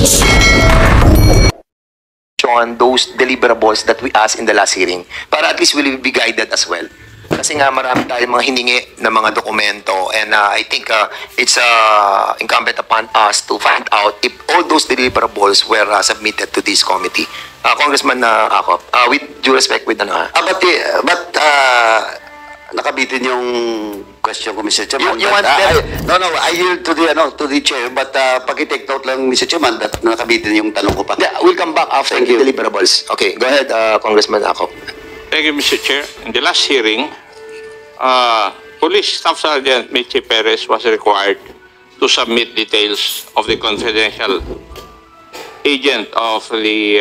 on those deliverables that we asked in the last hearing para at least we will be guided as well. Kasi nga marami tayong mga hiningi na mga dokumento and I think it's incumbent upon us to find out if all those deliverables were submitted to this committee. Congressman Akop, with due respect with Nakabitin yung question ko, Mr. Chairman. I yield to the chair, but paki-take note lang, Mr. Chairman, that nakabitin yung tanong ko pa. Yeah, we'll come back after the deliverables. Okay, go ahead, Congressman Akop. Thank you, Mr. Chair. In the last hearing, Police Staff Sergeant Michi Perez was required to submit details of the confidential agent of the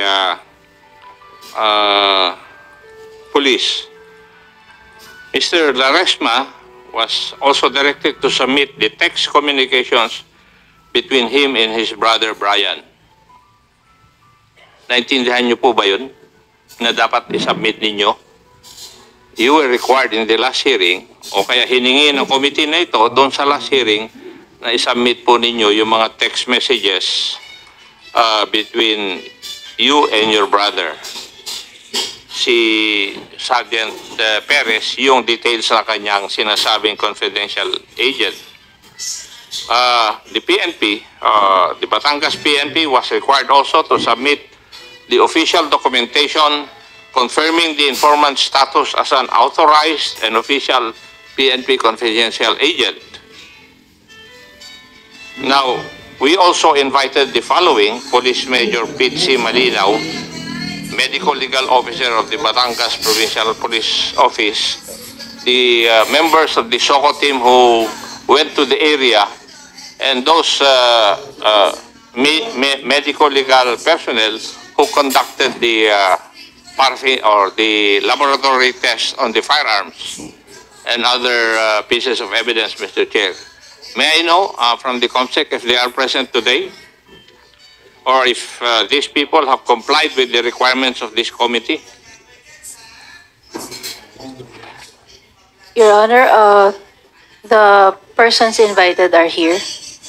police. Mr. Laresma was also directed to submit the text communications between him and his brother Brian. Naintindihan niyo po ba yun? Na dapat i-submit ninyo? You were required in the last hearing, o kaya hiningi ng committee na ito doon sa last hearing na i-submit po ninyo yung mga text messages between you and your brother. Si Sergeant Perez, yung details na kanyang sinasabing confidential agent. The PNP, the Batangas PNP was required also to submit the official documentation confirming the informant's status as an authorized and official PNP confidential agent. Now, we also invited the following: Police Major Pete C. Malinaw, Medical Legal Officer of the Batangas Provincial Police Office, the members of the SOCO team who went to the area, and those medical legal personnel who conducted the the laboratory test on the firearms and other pieces of evidence, Mr. Chair. May I know from the COMSEC if they are present today, or if these people have complied with the requirements of this committee? Your Honor, the persons invited are here.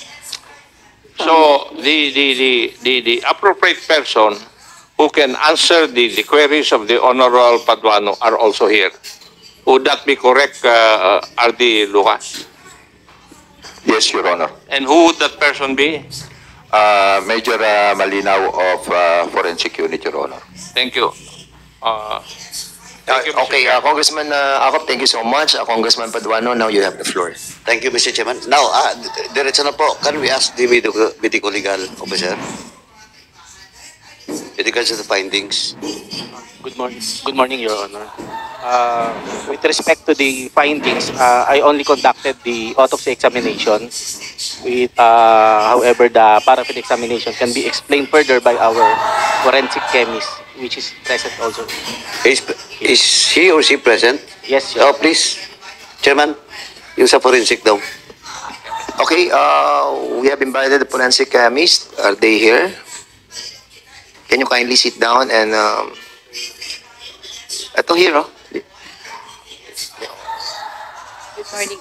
So the appropriate person who can answer the queries of the Honorable Paduano are also here. Would that be correct, R.D. Lucas? Yes, Your Honor. And who would that person be? Major Malinaw of Forensic Unit, Your Honor. Thank you. Thank you, Mr. Okay, Chair. Congressman Akop, thank you so much. Congressman Paduano, now you have the floor. Thank you, Mr. Chairman. Now, diretso na po. Can we ask the medical legal officer with regards to the findings? Good morning. Good morning, Your Honor. With respect to the findings, I only conducted the autopsy examination. However, the paraffin examination can be explained further by our forensic chemist, which is present also. Is he or she present? Yes, Your Honor. Please, Chairman, yung sa forensic daw. Okay, we have invited the forensic chemist. Are they here? Can you kindly sit down and ito here, oh. Good morning.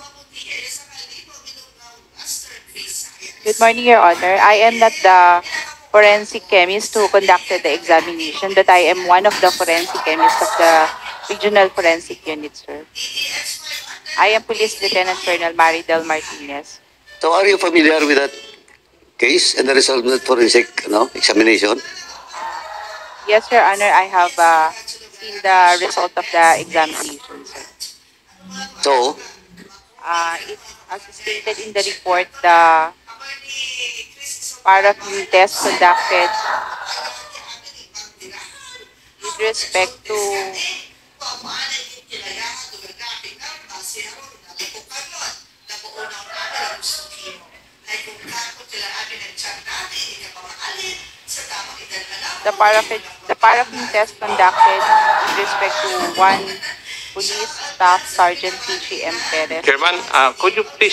Good morning, Your Honor. I am not the forensic chemist who conducted the examination, but I am one of the forensic chemists of the Regional Forensic Unit, sir. I am Police Lieutenant Colonel Maridel Martinez. So are you familiar with that case and the result of that forensic examination? Yes, Your Honor, I have seen the result of the examination, sir. So, As stated in the report, the paraffin test conducted with respect to the paraffin test conducted with respect to one Police Staff Sergeant PGM Perez. Chairman, could you please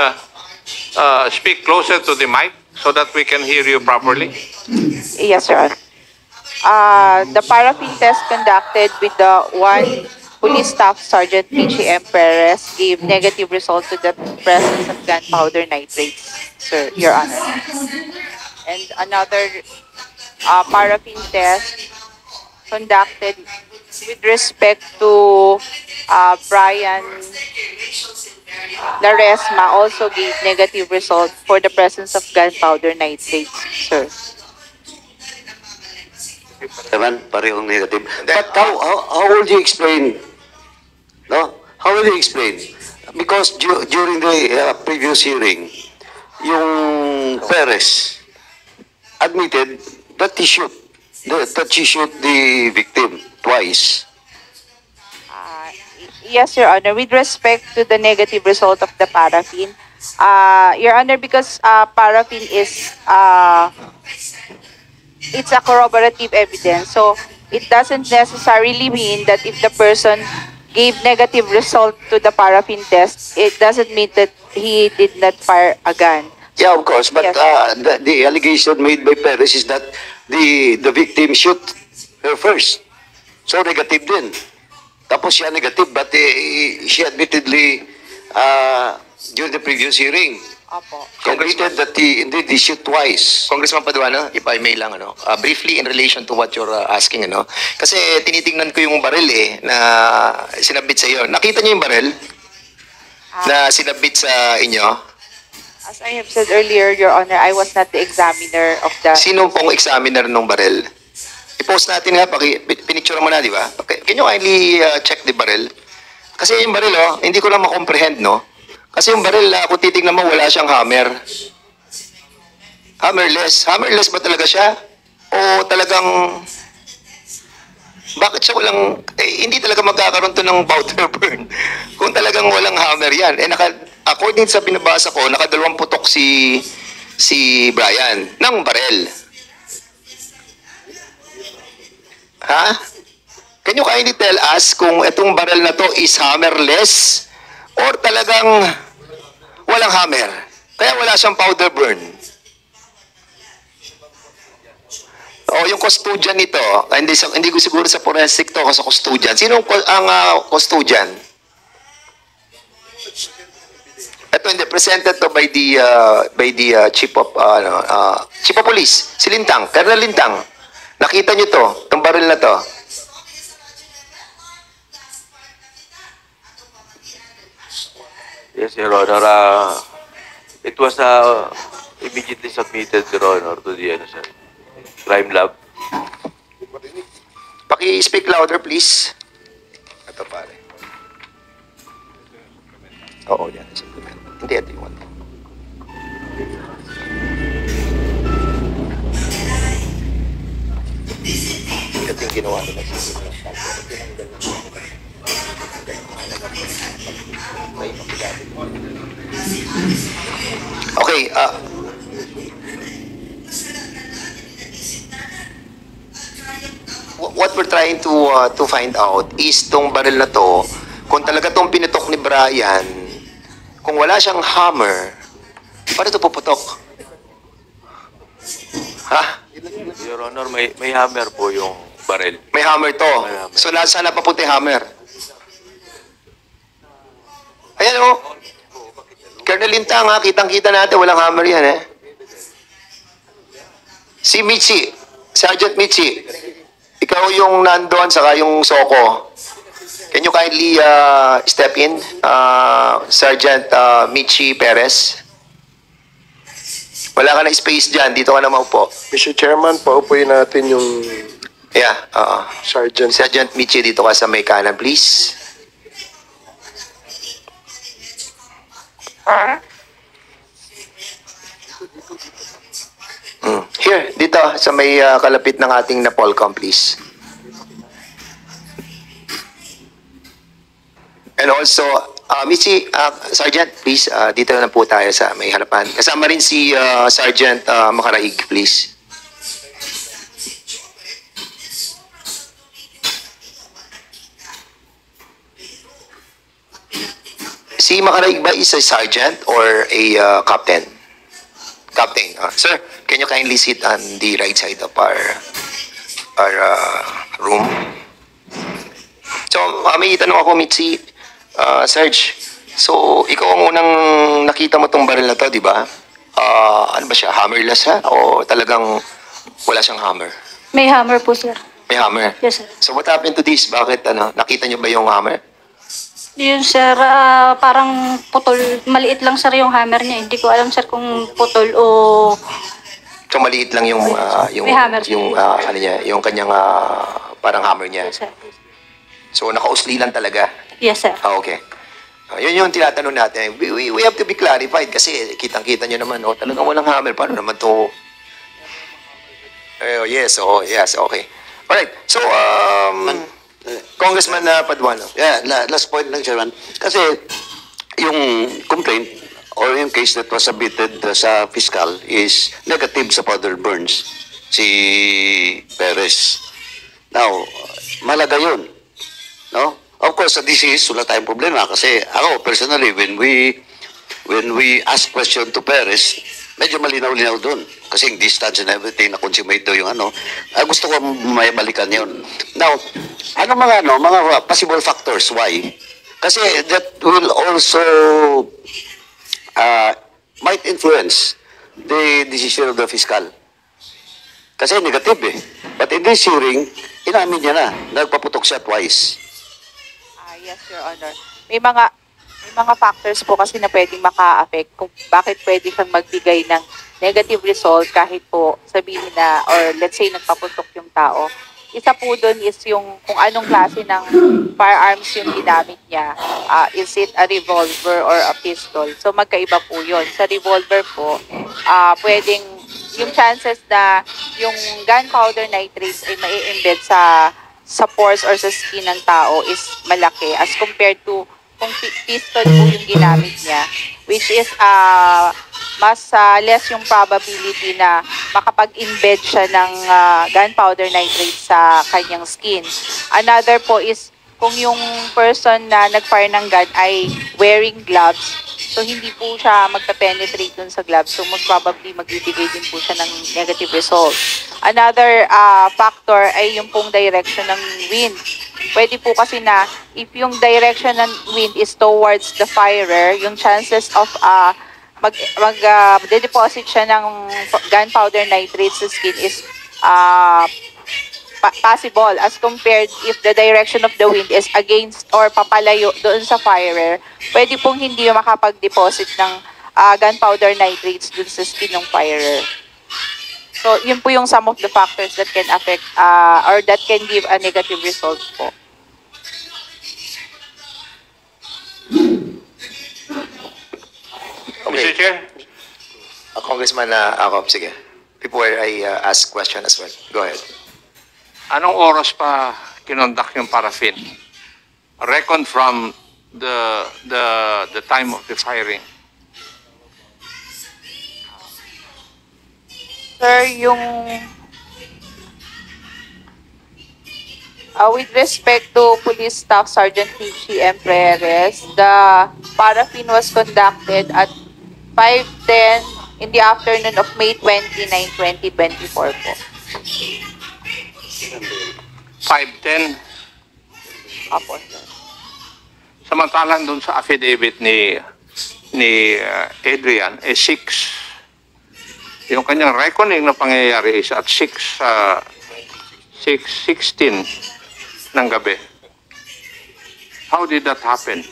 speak closer to the mic so that we can hear you properly? Yes, sir. The paraffin test conducted with the one Police Staff Sergeant PGM Perez gave negative result to the presence of gunpowder nitrates, sir, Your Honor. and another paraffin test conducted with respect to Brian Laresma also gave negative result for the presence of gunpowder nitrates, sir. Naman, parehong negative. But how will you explain? No? How will you explain? Because during the previous hearing, yung Perez admitted that he shoot, that she shot the victim twice. Yes, Your Honor. With respect to the negative result of the paraffin, Your Honor, because paraffin is it's a corroborative evidence, so it doesn't necessarily mean that if the person gave negative result to the paraffin test, it doesn't mean that he did not fire a gun. Yeah, of course. But Yes. the allegation made by Perez is that the victim shoot her first. So negative din. Tapos siya negative, but she admittedly during the previous hearing, Opo. she admitted that indeed he shoot twice. Congressman Paduano, if I may lang, briefly in relation to what you're asking, kasi tinitingnan ko yung baril na sinabit sa iyo. Nakita niyo yung baril na sinabit sa inyo? As I have said earlier, Your Honor, I was not the examiner of the... Sino pong examiner ng baril? I-post natin nga, pinicture mo na, di ba? Can you kindly check the baril? Kasi yung baril, hindi ko lang makomprehend, no? Kasi yung baril, kung titignan mo, wala siyang hammer. Hammerless. Hammerless ba talaga siya? O talagang... Bakit siya walang... hindi talaga magkakaroon to ng powder burn. Kung talagang walang hammer yan. According sa binabasa ko, nakadalawang putok si Brian ng baril. Ha? Can you kindly tell us kung itong baril na to is hammerless or talagang walang hammer? Kaya wala siyang powder burn. O yung custodian nito, hindi ko siguro sa forensic to, sa custodian. Sino ang custodian? Ito hindi, presented to by the chief of police, si Lintang, Colonel Lintang. Nakita niyo to, itong baril na to. Yes, Your Honor. It was immediately submitted, Your Honor, to the crime lab. Paki-speak louder, please. Ito pare. Oo, yan. Hindi, ito yung one. Ito yung ginawa nila. Okay, what we're trying to find out is tong baril na to, kung talaga tong pinutok ni Brian, kung wala siyang hammer, paano ito puputok? Ha? Your Honor, may hammer po yung baril. May hammer to. May hammer. So, saan napapunta yung hammer? Ayan o. Colonel Lintang ha, kitang-kita natin, walang hammer yan Si Michi, Sergeant Michi, ikaw yung nandoon, saka yung Soko. Can you kindly step in, Sergeant Michi Perez? Wala ka na space dyan, dito ka na maupo. Mr. Chairman, paupuin natin yung Yeah, Sergeant. Sergeant Michi, dito ka sa may kanan, please. Here, dito, sa may kalapit ng ating Napolcom, please. And also, Michi, Sergeant, please, dito na po tayo sa may harapan. Kasama rin si Sergeant Makaraig, please. Si Makaraig ba is a sergeant or a captain? Captain. Sir, can you kindly sit on the right side of our room? So, may itanong ako, Mitzi. Sarge, so ikaw ang unang nakita mo tong baril na to, di ba? ano ba siya, hammerless ha? O talagang wala siyang hammer? May hammer po, sir. May hammer? Yes, sir. So what happened to this? Bakit, nakita niyo ba yung hammer? Yun, sir, parang putol. Maliit lang, sir, yung hammer niya. Hindi ko alam, sir, kung putol o... So maliit lang yung, May hammer. yung, ano niya, yung kanyang, parang hammer niya. Yes, sir. So nakausli lang talaga? Yes, sir. Okay. Yun yung tinatanong natin. We have to be clarified kasi kitang-kita nyo naman, talagang walang hammer. Paano naman to? Yes, okay. Alright, so, Congressman Paduano. Yeah, last point lang, Chairman. Kasi yung complaint or yung case that was submitted sa fiscal is negative sa powder burns, si Perez. Now, malaga yun. No? Of course, sa disease, wala tayong problema kasi ako, personally, when we ask question to Perez, medyo malinaw-linaw doon. Kasi yung distance and everything, na-consummate daw yung gusto ko may balikan yun. Now, mga possible factors, why? Kasi that will also might influence the decision of the fiscal. Kasi negative eh. But in this hearing, inamin niya na, nagpaputok siya twice. Yes, Your Honor. May mga factors po kasi na pwedeng maka-affect kung bakit pwede siyang magbigay ng negative result kahit po sabihin na, or let's say nagpaputok yung tao. Isa po doon is yung kung anong klase ng firearms yung ginamit niya. Is it a revolver or a pistol? So magkaiba po yun. Sa revolver po, pwedeng yung chances na yung gunpowder nitrates ay mai-embed sa pores or sa skin ng tao is malaki as compared to kung pistol po yung ginamit niya, which is mas less yung probability na makapag-embed siya ng gunpowder nitrate sa kanyang skin. Another po is kung yung person na nag-fire ng gun ay wearing gloves, so hindi po siya magpa-penetrate dun sa gloves, so most probably magbibigay din po siya ng negative result. Another factor ay yung pong direction ng wind. Pwede po kasi na if yung direction ng wind is towards the firer, yung chances of mag-deposit siya ng gunpowder nitrate sa skin is possible as compared if the direction of the wind is against or papalayo doon sa firer, pwede pong hindi makapag-deposit ng gunpowder nitrates doon sa skin ng firer. So, yun po yung some of the factors that can affect or that can give a negative result po. Okay. Mr. Chair? Congressman Acop, sige. Before I ask question as well. Go ahead. Anong oras pa kinondak yung paraffin? Reckon from the time of the firing. Sir, yung with respect to Police Staff Sergeant Richie M. Perez, the paraffin was conducted at 5:10 in the afternoon of May 29, 2024 po. 5:10. Apo, sir. Samantalang doon sa affidavit ni Adrian, 6. Yung kanyang reckoning na pangyayari is at 6:16 ng gabi. How did that happen?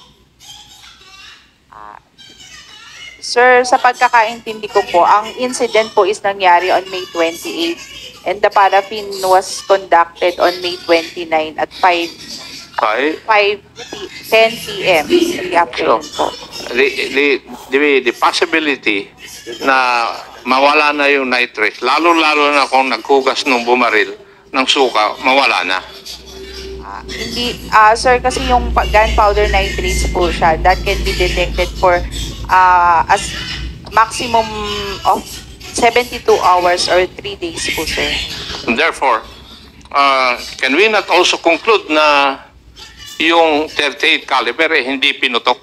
Sir, sa pagkakaintindi ko po, ang incident po is nangyari on May 28 and the paraffin was conducted on May 29 at 5:10 p.m. in the afternoon po. The possibility na mawala na yung nitrates, lalo-lalo na kung naghugas ng bumaril ng suka, mawala na. Hindi, sir, kasi yung gunpowder nitrates po siya, that can be detected for as maximum of 72 hours or 3 days po, sir. And therefore, can we not also conclude na yung 38 caliber hindi pinutok?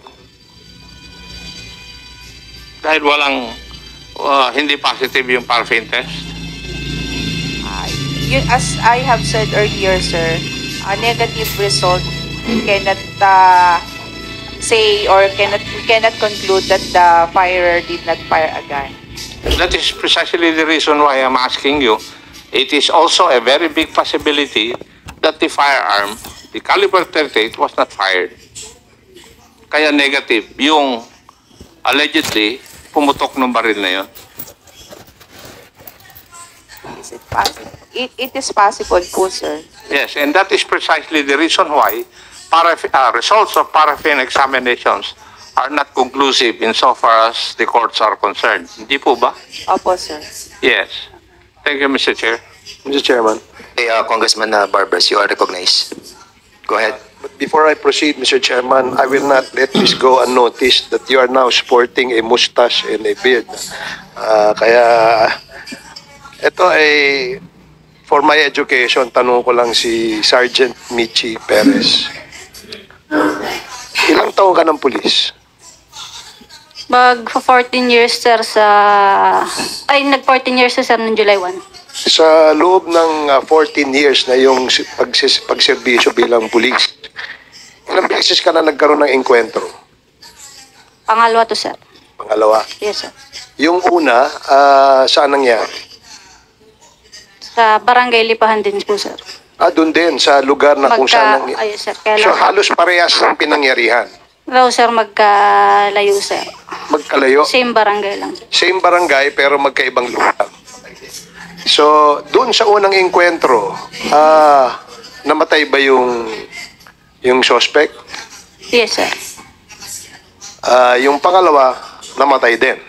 Dahil walang hindi positive yung paraffin test? Yun, as I have said earlier, sir, a negative result cannot say or we cannot conclude that the firer did not fire a gun. That is precisely the reason why I'm asking you. It is also a very big possibility that the firearm, the caliber 38, was not fired. Kaya negative, yung allegedly pumutok ng baril na yun. Is it possible? It is possible po, sir. Yes, and that is precisely the reason why results of paraffin examinations are not conclusive insofar as the courts are concerned. Hindi po ba? Opo, sir. Yes. Thank you, Mr. Chair. Mr. Chairman, Okay, Congressman Barbers, you are recognized. Go ahead. but before I proceed, Mr. Chairman, I will not let this go unnoticed that you are now sporting a mustache and a beard. Kaya ito ay for my education, tanong ko lang si Sergeant Michi Perez. Ilang taon ka ng pulis? Mag 14 years, sir, nag 14 years, sir, noong July 1. Sa loob ng 14 years na yung pagserbisyo bilang pulis, ilang beses ka na nagkaroon ng enkwentro? Pangalawa to, sir. Pangalawa. Yes, sir. Yung una, saan nangyari? Sa barangay Lipahan din po, sir. Doon din, sa lugar na kung saan nangyari. Ayun, sir. Kaya So halos parehas ng pinangyarihan. Raw, sir, magkalayo, sir. Magkalayo. Same barangay lang. Same barangay pero magkaibang lugar. So, doon sa unang enkwentro, namatay ba yung suspect? Yes, sir. Yung pangalawa, namatay din.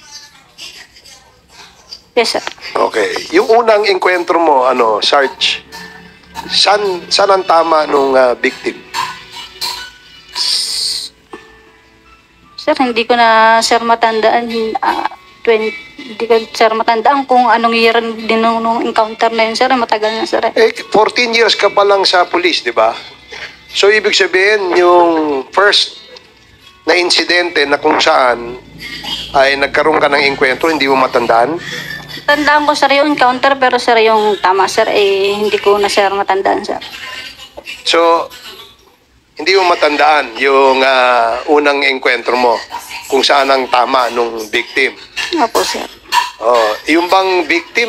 Yes, sir. Okay. Yung unang enkwentro mo, Sarge, saan ang tama nung victim? Sir, hindi ko na, sir, matandaan. Hindi ko, sir, matandaan kung anong year din nung encounter na yun, sir. Matagal na, sir. 14 years ka pa lang sa police, di ba? So, ibig sabihin, yung first na insidente na kung saan ay nagkaroon ka ng enkwentro, hindi mo matandaan? Tandaan ko, sir, yung encounter, pero, sir, yung tama, sir, hindi ko na, sir, matandaan, sir. So, hindi mo matandaan yung unang enkwentro mo kung saan ang tama nung victim. Opo, sir. Yung bang victim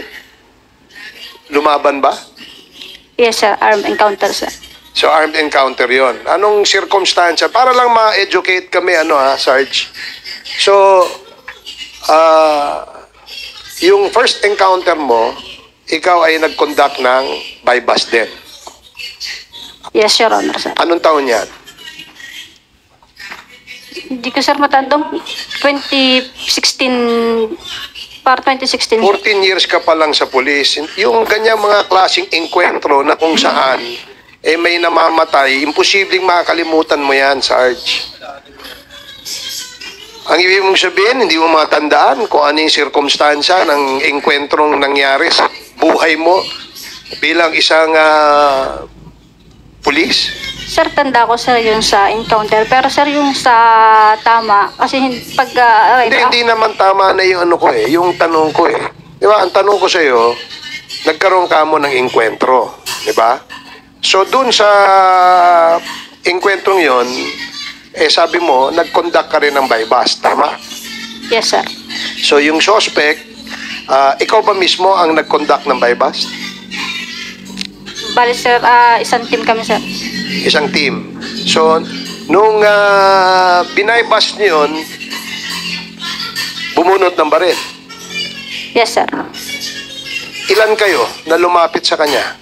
lumaban ba? Yes, sir. Armed encounter, sir. So armed encounter yon. Anong circumstance? Para lang ma-educate kami, Sarge. So, yung first encounter mo, ikaw ay nag-conduct ng bypass din. Yes, Your Honor, sir. Anong taon yan? Hindi ko, sir, matandang 2016, para 2016. 14 years ka pa lang sa police. Yung kanya mga klaseng enkwentro na kung saan may namamatay, imposibleng makakalimutan mo yan, Sarge. Ang ibig mong sabihin, hindi mo matandaan kung ano yung sirkumstansya ng engkwentrong nangyari sa buhay mo bilang isang pulis? Sir, tanda ko, sir, yung sa encounter. Pero, sir, yung sa tama, kasi pag... Hindi naman tama na yung yung tanong ko Di ba, ang tanong ko sa'yo, nagkaroon ka mo ng enkwentro. Di ba? So, dun sa engkwentrong yon, sabi mo, nag-conduct ka rin ng bypass. Tama? Yes, sir. So, yung suspect, ikaw ba mismo ang nag-conduct ng bypass? Bali, sir, isang team kami, sir. Isang team. So, nung binaypass niyo yun, bumunot ng baril. Yes, sir. Ilan kayo na lumapit sa kanya?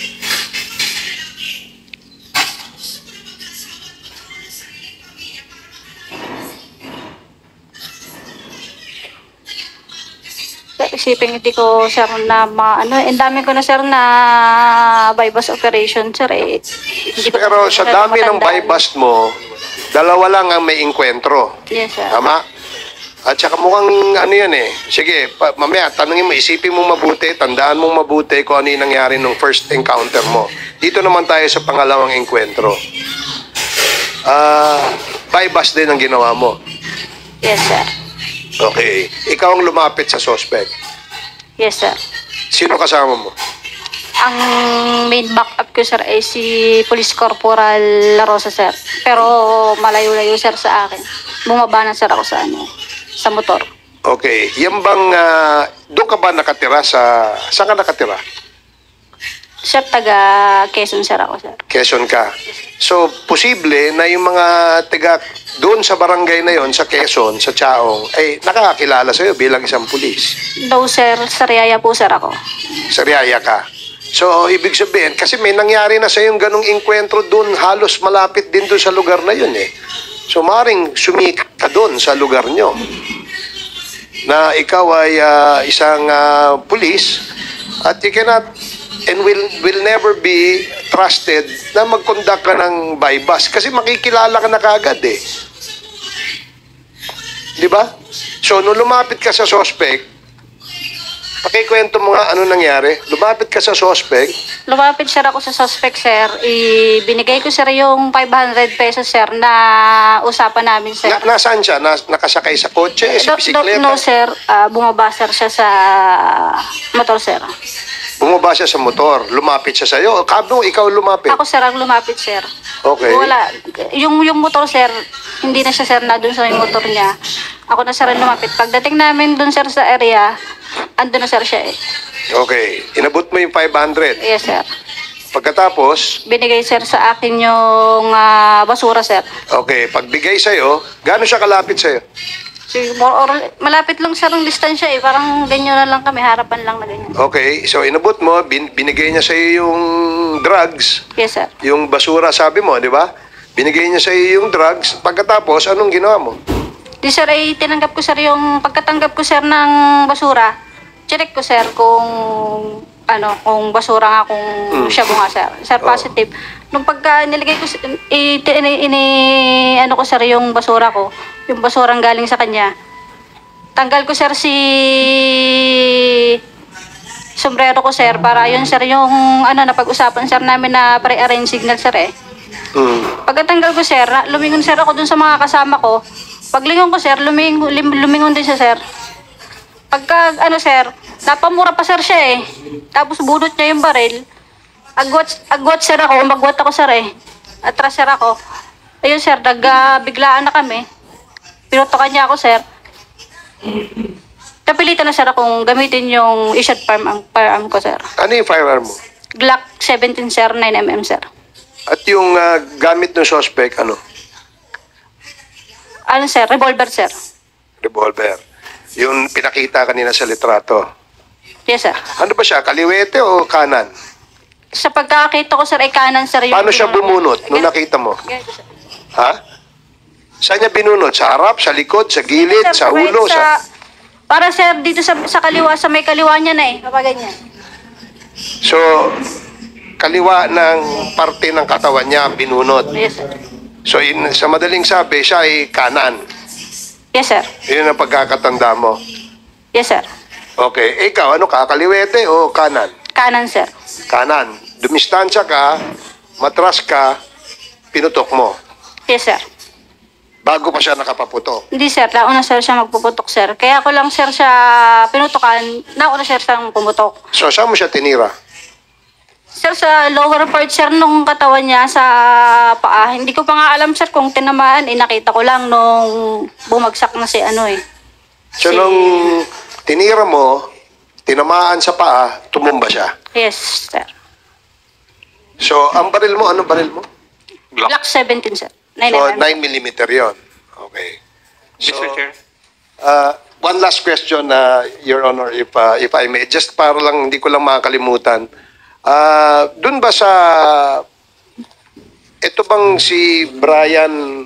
Isipin, hindi ko, sir, na ang dami ko na, sir, na bypass operation, sir, Hindi ko Pero sa dami ng bypass mo, dalawa lang ang may enkwentro. Yes, sir. Tama? At saka mukhang Sige, mamaya, tanungin mo, isipin mo mabuti, tandaan mo mabuti kung ano yung nangyari nung first encounter mo. Dito naman tayo sa pangalawang enkwentro. Bypass din ang ginawa mo. Yes, sir. Okay. Ikaw ang lumapit sa suspect. Yes, sir. Sino kasama mo? Ang main backup ko, sir, ay si Police Corporal La Rosa, sir. Pero malayo-layo, sir, sa akin. Bumaba na, sir, ako sa motor. Okay. Yan bang, doon ka ba nakatira saan ka nakatira? Sir, taga Quezon, sir ako, sir. Quezon ka. So, posible na yung mga taga doon sa barangay na yon sa Quezon, sa Chaong, ay nakakakilala sa'yo bilang isang pulis. No, sir. Sariaya po, sir ako. Sariaya ka. So, ibig sabihin, kasi may nangyari na sa yung ganong inkwentro doon, halos malapit din doon sa lugar na yun eh. So, maring sumikat ka doon sa lugar nyo na ikaw ay isang pulis at you cannot and will never be trusted na mag-conduct ka ng bypass kasi makikilala ka na kaagad eh. Di ba? So, nung lumapit ka sa suspect, pakikwento mo nga ano nangyari. Lumapit ka sa suspect. Lumapit, sir, ako sa suspect, sir. Binigay ko, sir, yung 500 pesos, sir, na usapan namin, sir. Nasaan siya? Nakasakay sa kotse? Sa bisikleta? No, sir. Bumaba, sir, siya sa motor, sir. Bumaba siya sa motor. Lumapit siya sa'yo. Kano, ikaw lumapit? Ako, sir, ang lumapit, sir. Okay. Wala. Yung motor, sir, hindi na siya, sir, na dun sa may motor niya. Ako na, sir, ang lumapit. Pagdating namin dun, sir, sa area, andun na, sir, siya eh. Okay. Inabot mo yung 500. Yes, sir. Pagkatapos, Binigay, sir, sa akin yung basura, sir. okay, pagbigay sa'yo, gaano siya kalapit sa'yo? So, malapit lang, sir, ang distansya eh. Parang ganyan na lang kami, harapan lang na ganyan. Okay, so inabot mo, binigay niya sa'yo yung drugs, Yes, sir. yung basura, sabi mo, di ba? Binigay niya sa'yo yung drugs. Pagkatapos, anong ginawa mo? Di, sir, ay tinanggap ko, sir, yung pagkatanggap ko, sir, ng basura. Check ko, sir, kung kung basura nga, kung siya bunga, sir. Sir, positive. Nung pagka nilagay ko, ko, sir, yung basura ko, yung basurang galing sa kanya, tanggal ko, sir, si sombrero ko, sir, para yun, sir, yung napag-usapan, sir, namin na pre-arrange signal, sir, eh. Pagkatanggal ko, sir, lumingon, sir, ako dun sa mga kasama ko. Paglingon ko, sir, lumingon din siya, sir. Pagka, sir, napamura pa, sir, siya, eh. Tapos bunot niya yung baril. Agwat, sir, ako. Magwat ako, sir, eh. Atras, sir, ako. Ayun, sir, biglaan na kami. Pinutokan niya ako, sir. Napilitan na, sir, akong gamitin yung issued firearm ko, sir. Ano yung firearm mo? Glock 17, sir, 9mm, sir. At yung gamit ng suspect, ano? Sir? Revolver, sir. Revolver. Yung pinakita kanina sa litrato. Yes, sir. Ano ba siya? Kaliwete o kanan? Sa pagkakita ko, sir, ay kanan, sir. Yung Paano siya bumunot nung nakita mo? Ganito, sir. Ha? Saan niya binunot? Sa harap, sa likod, sa gilid, Sir, sa ulo? para, sir, dito sa kaliwa, sa may kaliwa niya na eh. Kapag ganyan. So, kaliwa ng parte ng katawan niya binunot. Yes, sir. So, sa madaling sabi, siya ay kanan. Yes, sir. Yun ang pagkakatanda mo. Yes, sir. Okay. Ikaw, ano ka? Kaliwete o kanan? Kanan, sir. Kanan. Dumistansya ka, matras ka, pinutok mo. Yes, sir. Bago pa siya nakapaputok. Hindi, sir. Nauna, sir, siya magpuputok, sir. Kaya ako lang, sir, siya pinutukan. Nauna, sir, siyang pumutok. So, saan mo siya tinira? Sir, sa lower part, sir, nung katawan niya sa paa. Hindi ko pa nga alam, sir, kung tinamaan. Nakita ko lang nung bumagsak na si eh. So, nung tinira mo, tinamaan sa paa, tumumba siya. Yes, sir. So, ang baril mo, anong baril mo? Glock 17, sir. So, 9mm yon. Okay. So, Mr. Chair. one last question, Your Honor, if I may. Just para lang, hindi ko lang makakalimutan. Doon ba sa... Ito bang si Brian,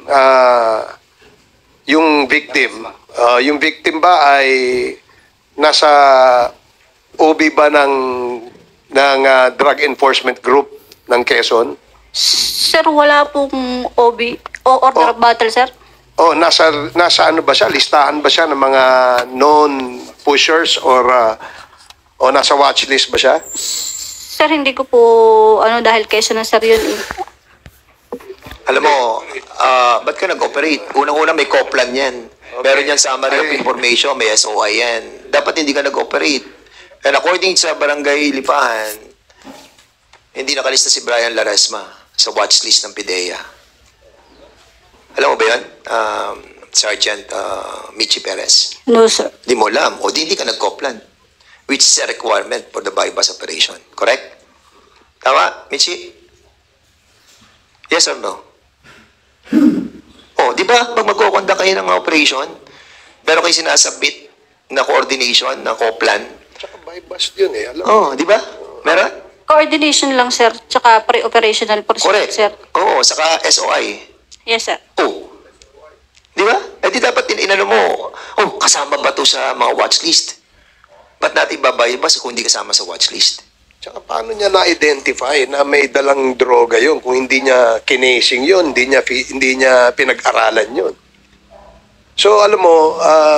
yung victim? Yung victim ba ay nasa OB ba ng Drug Enforcement Group ng Quezon? Sir, wala pong OB o order of battle, sir. Nasa ano ba siya? Listahan ba siya ng mga known pushers or nasa watchlist ba siya? Sir, hindi ko po, dahil Quezon na, sir, yun eh. Alam mo, ba't ka nag-operate? Unang-una may COPLAN yan. Meron yan summary of information, may SOI yan. Dapat hindi ka nag-operate. And according sa Barangay Lipahan, hindi nakalista si Brian Laresma sa watchlist ng PIDEA. Alam mo ba yun? Sergeant Michi Perez? No, sir. Di mo alam, o di hindi ka nag-coplan, which is a requirement for the bypass operation. Correct? Tama, Michi? Yes or no? Oh, di ba, pag magkukonda kayo ng operation, pero kayo sinasabit na coordination, na coplan, Tsaka bypass yun eh. Alam mo. oh, di ba? Meron? Coordination lang, sir. Tsaka pre-operational procedure, Correct. sir. Oo, saka SOI. Yes, sir. Oh. Di ba? Eh di dapat inano mo, oh, kasama ba to sa mga watch list? Ba't natin babayabas kung hindi kasama sa watch list? Tsaka paano niya na-identify na may dalang droga yun kung hindi niya kinasing yun, hindi niya pinag-aralan yun. So, alam mo,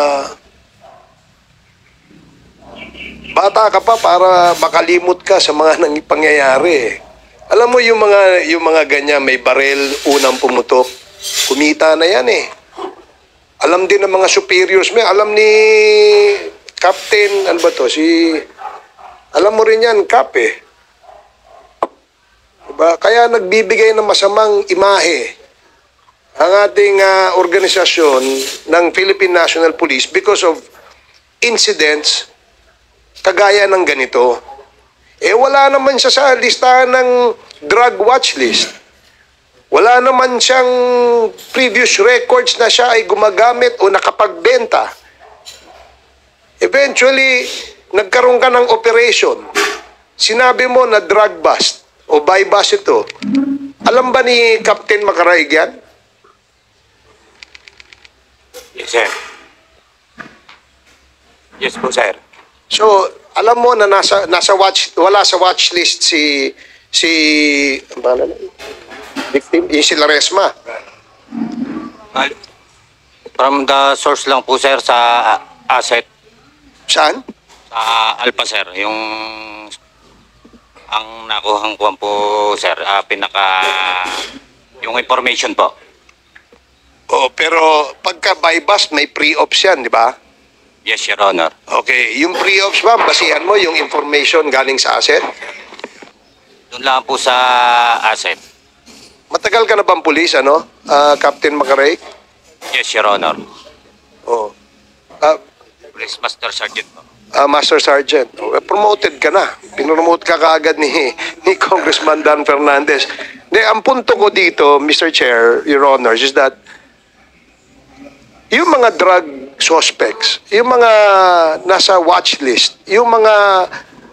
bata ka pa para makalimot ka sa mga pangyayari. Alam mo yung mga ganyan, may barel, unang pumutok, kumita na yan eh. Alam din ng mga superiors mo, alam ni Captain, ano ba to, alam mo rin yan, Cap eh. Diba? Kaya nagbibigay ng masamang imahe ang ating organisasyon ng Philippine National Police because of incidents kagaya ng ganito. Eh wala naman siya sa listahan ng drug watch list. Wala naman siyang previous records na siya ay gumagamit o nakapagbenta. Eventually, nagkaroon ka ng operation. Sinabi mo na drug bust o buy bust ito. Alam ba ni Captain Macaraig yan? Yes, sir. Yes po, sir. So, alam mo na wala sa watch list victim, yung si Laresma. From the source lang po, sir, sa asset. Saan? Sa Alpha, sir. Ang nakuhang kuwan po, sir, yung information po. Oh, pero pagka buy bust, may pre-ops yan, di ba? Yes, Your Honor. Okay, yung pre-ops ba, basihan mo yung information galing sa asset? Doon lang po sa asset. Matagal ka na bang pulis, Captain Macaraig? Yes, Your Honor. Oh. Police Master Sergeant po. Master Sergeant. Oh, promoted ka na. Pinromote ka kaagad ni Congressman Dan Fernandez. Ang punto ko dito, Mr. Chair, Your Honors, is that yung mga drug suspects, yung mga nasa watch list, yung mga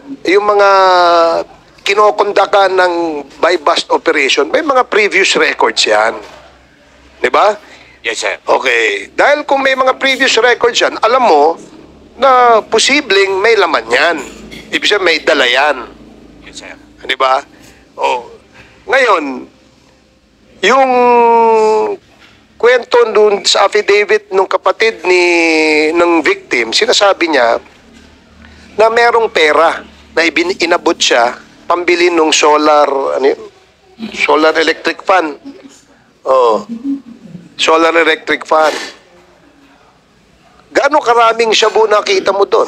kinokondakan ng buy bust operation, may mga previous records yan. Di ba? Yes, sir. Okay. Dahil kung may mga previous records yan, alam mo na posibleng may laman yan. Ibig sabihin may dala yan. Yes, sir. Di ba? Oh. Ngayon, yung kwento dun sa affidavit ng kapatid ng victim, sinasabi niya na merong pera na inabot siya pambili ng solar electric fan. Oh. Solar electric fan. Gaano karaming shabu nakita mo doon?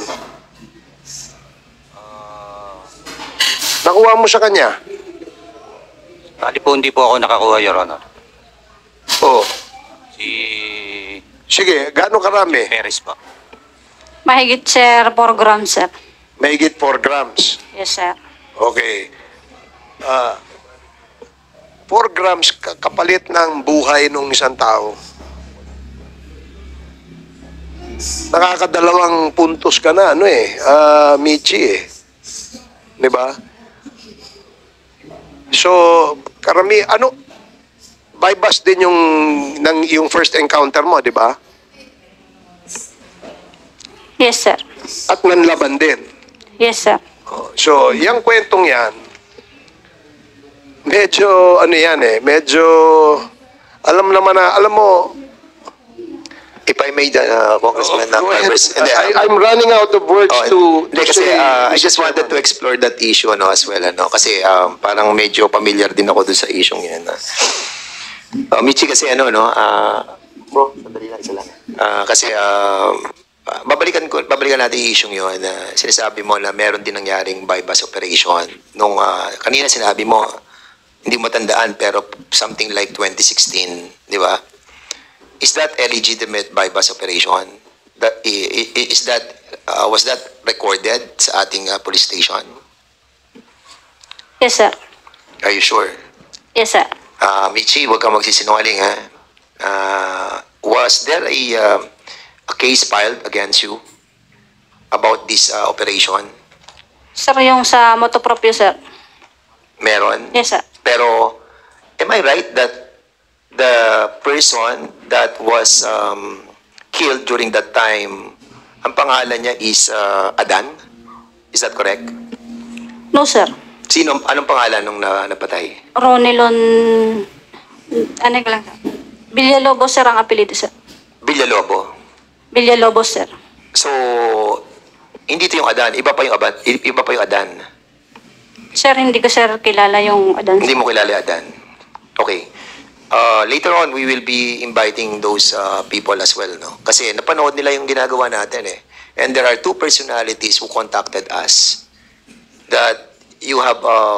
Nakuha mo sa kanya? Bali po, hindi po ako nakakuha, Your Honor. Oh. Si Sige, gaano karami? Perez po. Mahigit, sir, 4 grams, sir. Mahigit 4 grams. Yes, sir. Okay. 4 grams kapalit ng buhay ng isang tao. Nakakadalawang puntos ka na, Michi eh. Di ba? So, buy bust din yung first encounter mo, di ba? Yes, sir. At nanlaban din. Yes, sir. So, yung kwentong yan, medyo, alam mo, If I may, Congressman, go ahead. Hindi, I'm running out of words to kasi say, I just wanted to explore that issue as well, kasi parang medyo familiar din ako dun sa issue yan. Michi, kasi bro, sandali lang isa lang. Kasi babalikan natin yung issue yun. Sinasabi mo na meron din nangyaring buy bust operation nung kanina sinabi mo hindi mo tandaan pero something like 2016, di ba? is that a legitimate bypass operation? Was that recorded sa ating police station? Yes, sir. Are you sure? Yes, sir. Michi, huwag kang magsisinungaling, ha? Was there a case filed against you about this operation? Sir, yung sa motopropyo, sir. Meron? Yes, sir. Pero, am I right that the person that was killed during that time, ang pangalan niya is Adan? Is that correct? No, sir. Anong pangalan nung napatay? Ronilon... Ano ko lang, sir? Villalobos, sir, ang apelido, sir. Villalobo. Villalobos, sir. So, hindi ito yung Adan. Iba pa yung Adan. Sir, hindi ko, sir, kilala yung Adan. Hindi mo kilala yung Adan. Okay. Later on, we will be inviting those people as well, no? Kasi napanood nila yung ginagawa natin, eh. And there are two personalities who contacted us that you have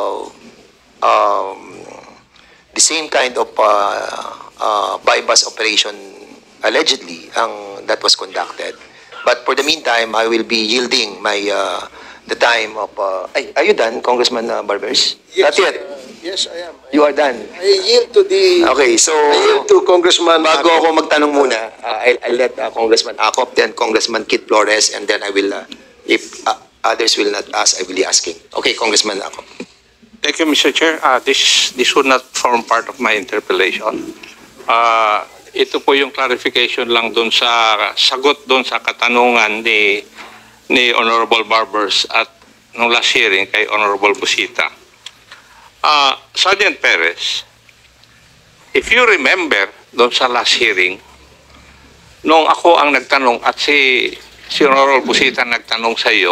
the same kind of bypass operation allegedly that was conducted. But for the meantime, I will be yielding the time of... are you done, Congressman Barbers? Yes, Not yet. Yes, I am. You are done. I yield to the... Okay, so... I yield to Congressman... Bago ako magtanong muna, I'll let Congressman Acop, then Congressman Kit Flores, and then I will, if others will not ask, I will be asking. Okay, Congressman Acop. Thank you, Mr. Chair. This would not form part of my interpellation. Ito po yung clarification lang doon sa sagot doon sa katanungan ni Honorable Barbers at nung last hearing kay Honorable Busita. Sergeant Perez, if you remember doon sa last hearing, nung ako ang nagtanong at si Honorable Busita nagtanong sa iyo,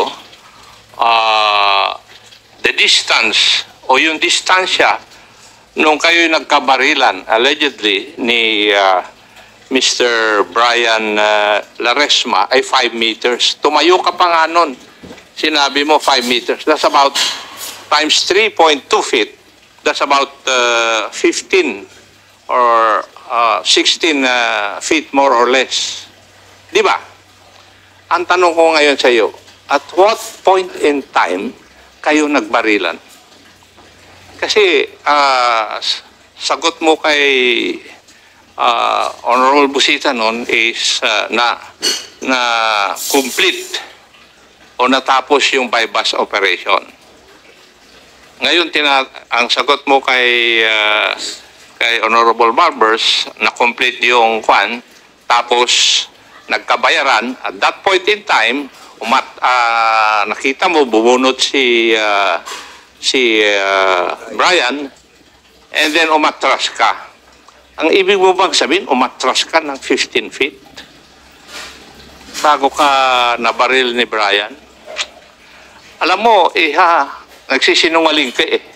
the distance o yung distansya nung kayo nagkabarilan allegedly ni Mr. Brian Laresma ay 5 meters. Tumayo ka pa nga nun. Sinabi mo 5 meters. That's about times 3.2 feet. That's about 15 or 16 feet more or less. Di ba? Ang tanong ko ngayon sa iyo, at what point in time kayo nagbarilan? Kasi sagot mo kay Honorable Busita noon is na complete o natapos yung bypass operation. Ngayon ang sagot mo kay Honorable Barbers na complete yung tapos nagkabayaran. At that point in time nakita mo bumunot si Brian and then umatras ka. Ang ibig mo bang sabihin, umatras ka ng 15 feet bago ka nabaril ni Brian? Alam mo, nagsisinungaling ka eh.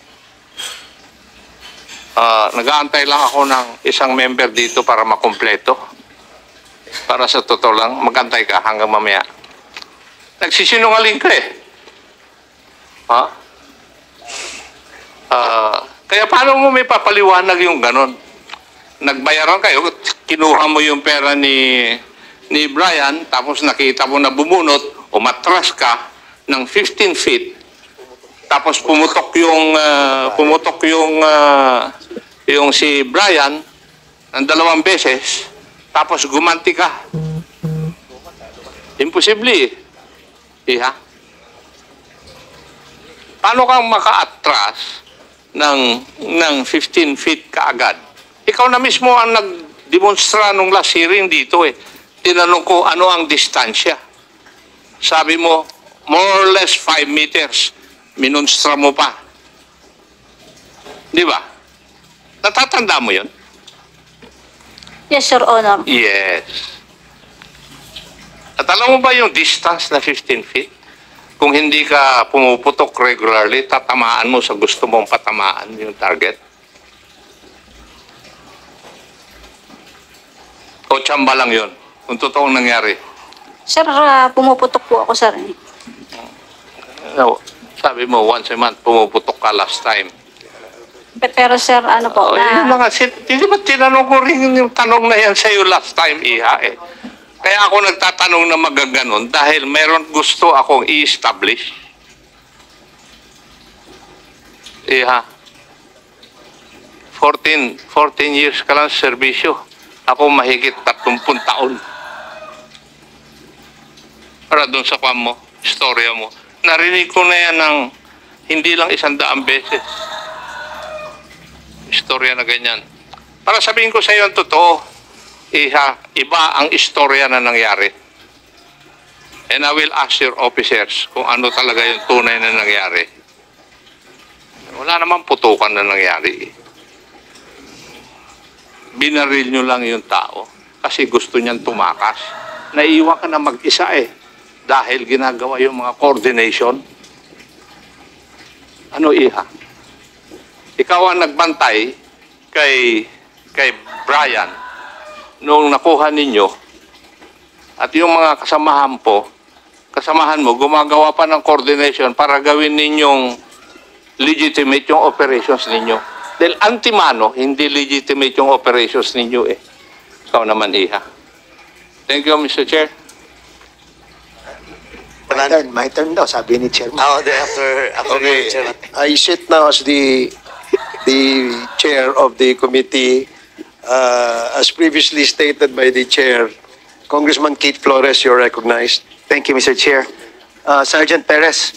Nag-aantay lang ako ng isang member dito para makumpleto. Para sa totoo lang, magantay ka hanggang mamaya. Nagsisinungaling ka eh. Kaya paano mo may papaliwanag yung ganon? Nagbayaran kayo, kinuha mo yung pera ni Brian, tapos nakita mo na bumunot, umatras ka ng 15 feet, tapos pumutok yung si Brian ng 2 beses, tapos gumanti ka. Imposible eh. Iha? Paano kang maka-atras ng 15 feet kaagad? Ikaw na mismo ang nag-demonstra nung last hearing dito eh. Tinanong ko ano ang distansya. Sabi mo, more or less 5 meters. Minonstra mo pa. Di ba? Natatanda mo yun? Yes, Your Honor. Yes. At alam mo ba yung distance na 15 feet? Kung hindi ka pumuputok regularly, tatamaan mo sa gusto mong patamaan yung target. O tsamba lang yun, kung totoong nangyari. Sir, pumuputok po ako, sir. No, sabi mo, once a month, pumuputok ka last time. Pero sir, ano po, Yun na nga, hindi ba tinanong ko rin yung tanong na yan sa'yo last time, Iha eh. Kaya ako nagtatanong na magaganon dahil meron gusto akong i-establish. Iha, 14 years ka lang sa serbisyo. Ako mahigit 30 taon. Para doon sa kwan mo, istorya mo. Narinig ko na yan ng hindi lang 100 beses. Istorya na ganyan. Para sabihin ko sa iyo ang totoo, iba ang istorya na nangyari. And I will ask your officers kung ano talaga yung tunay na nangyari. Wala namang putukan na nangyari. Binaril nyo lang yung tao kasi gusto niyan tumakas. Naiiwan ka na mag-isa eh dahil ginagawa yung mga coordination. Ano, Iha? Ikaw ang nagbantay kay Brian noong nakuha ninyo at yung mga kasamahan mo gumagawa pa ng coordination para gawin ninyong legitimate yung operations ninyo. Dahil antimano, hindi legitimate yung operations ninyo eh. Ikaw naman, Iha. Thank you, Mr. Chair. My turn daw, sabi ni Chairman. After Okay, Chairman. I sit now as the chair of the committee. As previously stated by the chair, Congressman Keith Flores, you're recognized. Thank you, Mr. Chair. Sergeant Perez,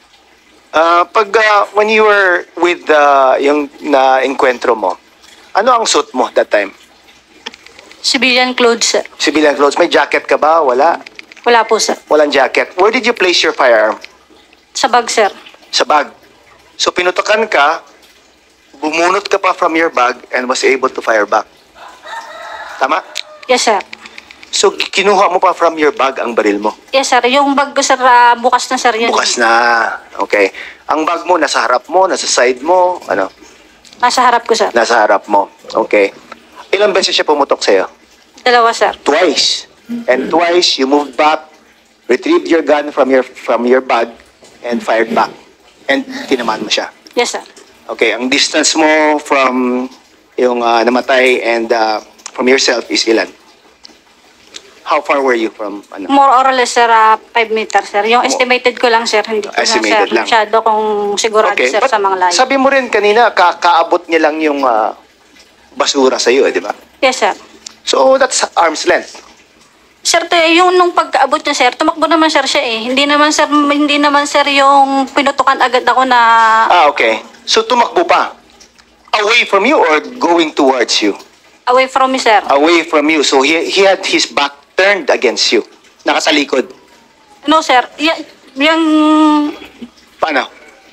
when you were with yung na-encuentro mo, ano ang suit mo that time? civilian clothes, sir. Civilian clothes. May jacket ka ba? Wala. Wala po, sir. Walang jacket. Where did you place your firearm? Sa bag, sir. Sa bag. So pinutukan ka, bumunot ka pa from your bag and was able to fire back. Tama? Yes, sir. So kinuha mo pa from your bag ang baril mo? Yes, sir. Yung bag ko, sir, bukas na, sir. Yun. Bukas na. Okay. Ang bag mo, nasa harap mo, nasa side mo, ano? Nasa harap ko, sir. Nasa harap mo. Okay. Ilang beses siya pumutok sa'yo? Dalawa, sir. Twice. And twice, you moved back, retrieved your gun from your bag, and fired back. And tinamaan mo siya. Yes, sir. Okay, ang distance mo from yung namatay and from yourself is ilan? How far were you from ano? More or less, sir, 5 meters, sir. Yung estimated ko lang, sir. Hindi ko lang, Estimated sir. lang. Masyado kung sigurado, sir, but sa mga layo. sabi mo rin kanina, kaabot niya lang yung basura sa'yo, di ba? Yes, sir. So, that's arm's length. Sir, yung nung pagkaabot niya, sir, tumakbo naman, sir, siya eh. Hindi naman, sir, yung pinutukan agad ako na... Okay. So, tumakbo pa. Away from you or going towards you? Away from me, sir. Away from you. So, he had his back turned against you. Nakatalikod. No, sir. Yung Paano?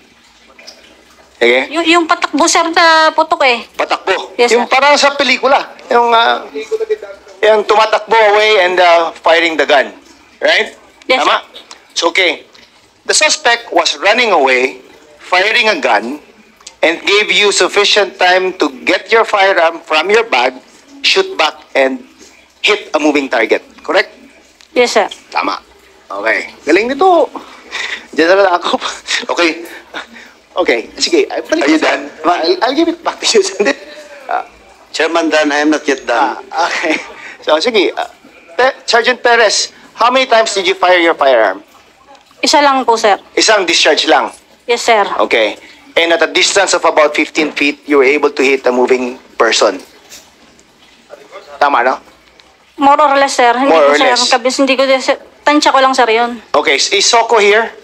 Sige. yung patakbo, sir, na putok eh. Patakbo. Yes, Yung sir. parang sa pelikula. Yung tumatakbo away and firing the gun. Right? Yes, Tama? So, okay. The suspect was running away, firing a gun, and gave you sufficient time to get your firearm from your bag, shoot back, and hit a moving target. Correct? Yes, sir. Tama. Okay. Galing nito. General ako. Okay. Okay. Sige. Balik Are you ko. done? I'll give it back to you. Chairman Dan, I am not yet done. Okay. So, sige. Sergeant Perez, how many times did you fire your firearm? Isa lang po, sir. Isang discharge lang. Yes, sir. Okay. And at a distance of about 15 feet, you were able to hit a moving person. Tama, no? More or less, sir. Hindi More ko, or sir. less. Kabis, hindi ko, sir. Tansya ko lang, sir, yun. Okay. Is Soko here?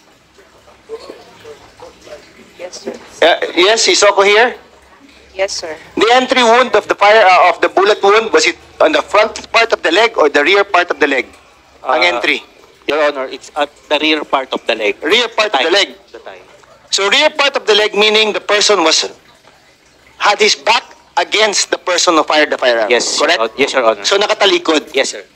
Yes, sir. Yes, is Soko here? Yes, sir. The entry wound of the of the bullet wound, was it on the front part of the leg or the rear part of the leg? Ang entry. Your Honor, it's at the rear part of the leg. Rear part of the leg. The thigh. So rear part of the leg meaning the person had his back against the person who fired the firearm. Yes, Correct? Yes, Your Honor. So nakatalikod. Yes, sir.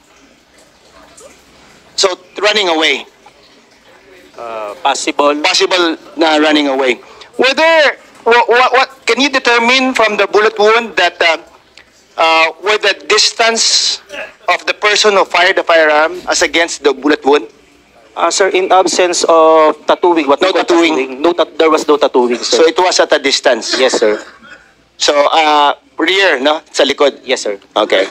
So running away. Possible. Possible na running away. Whether what can you determine from the bullet wound that where the distance of the person who fired the firearm as against the bullet wound? Sir, in absence of tattooing, what No we call tattooing. there was no tattooing, sir. So it was at a distance. Yes, sir. So, rear, no? Sa likod. Yes, sir. Okay.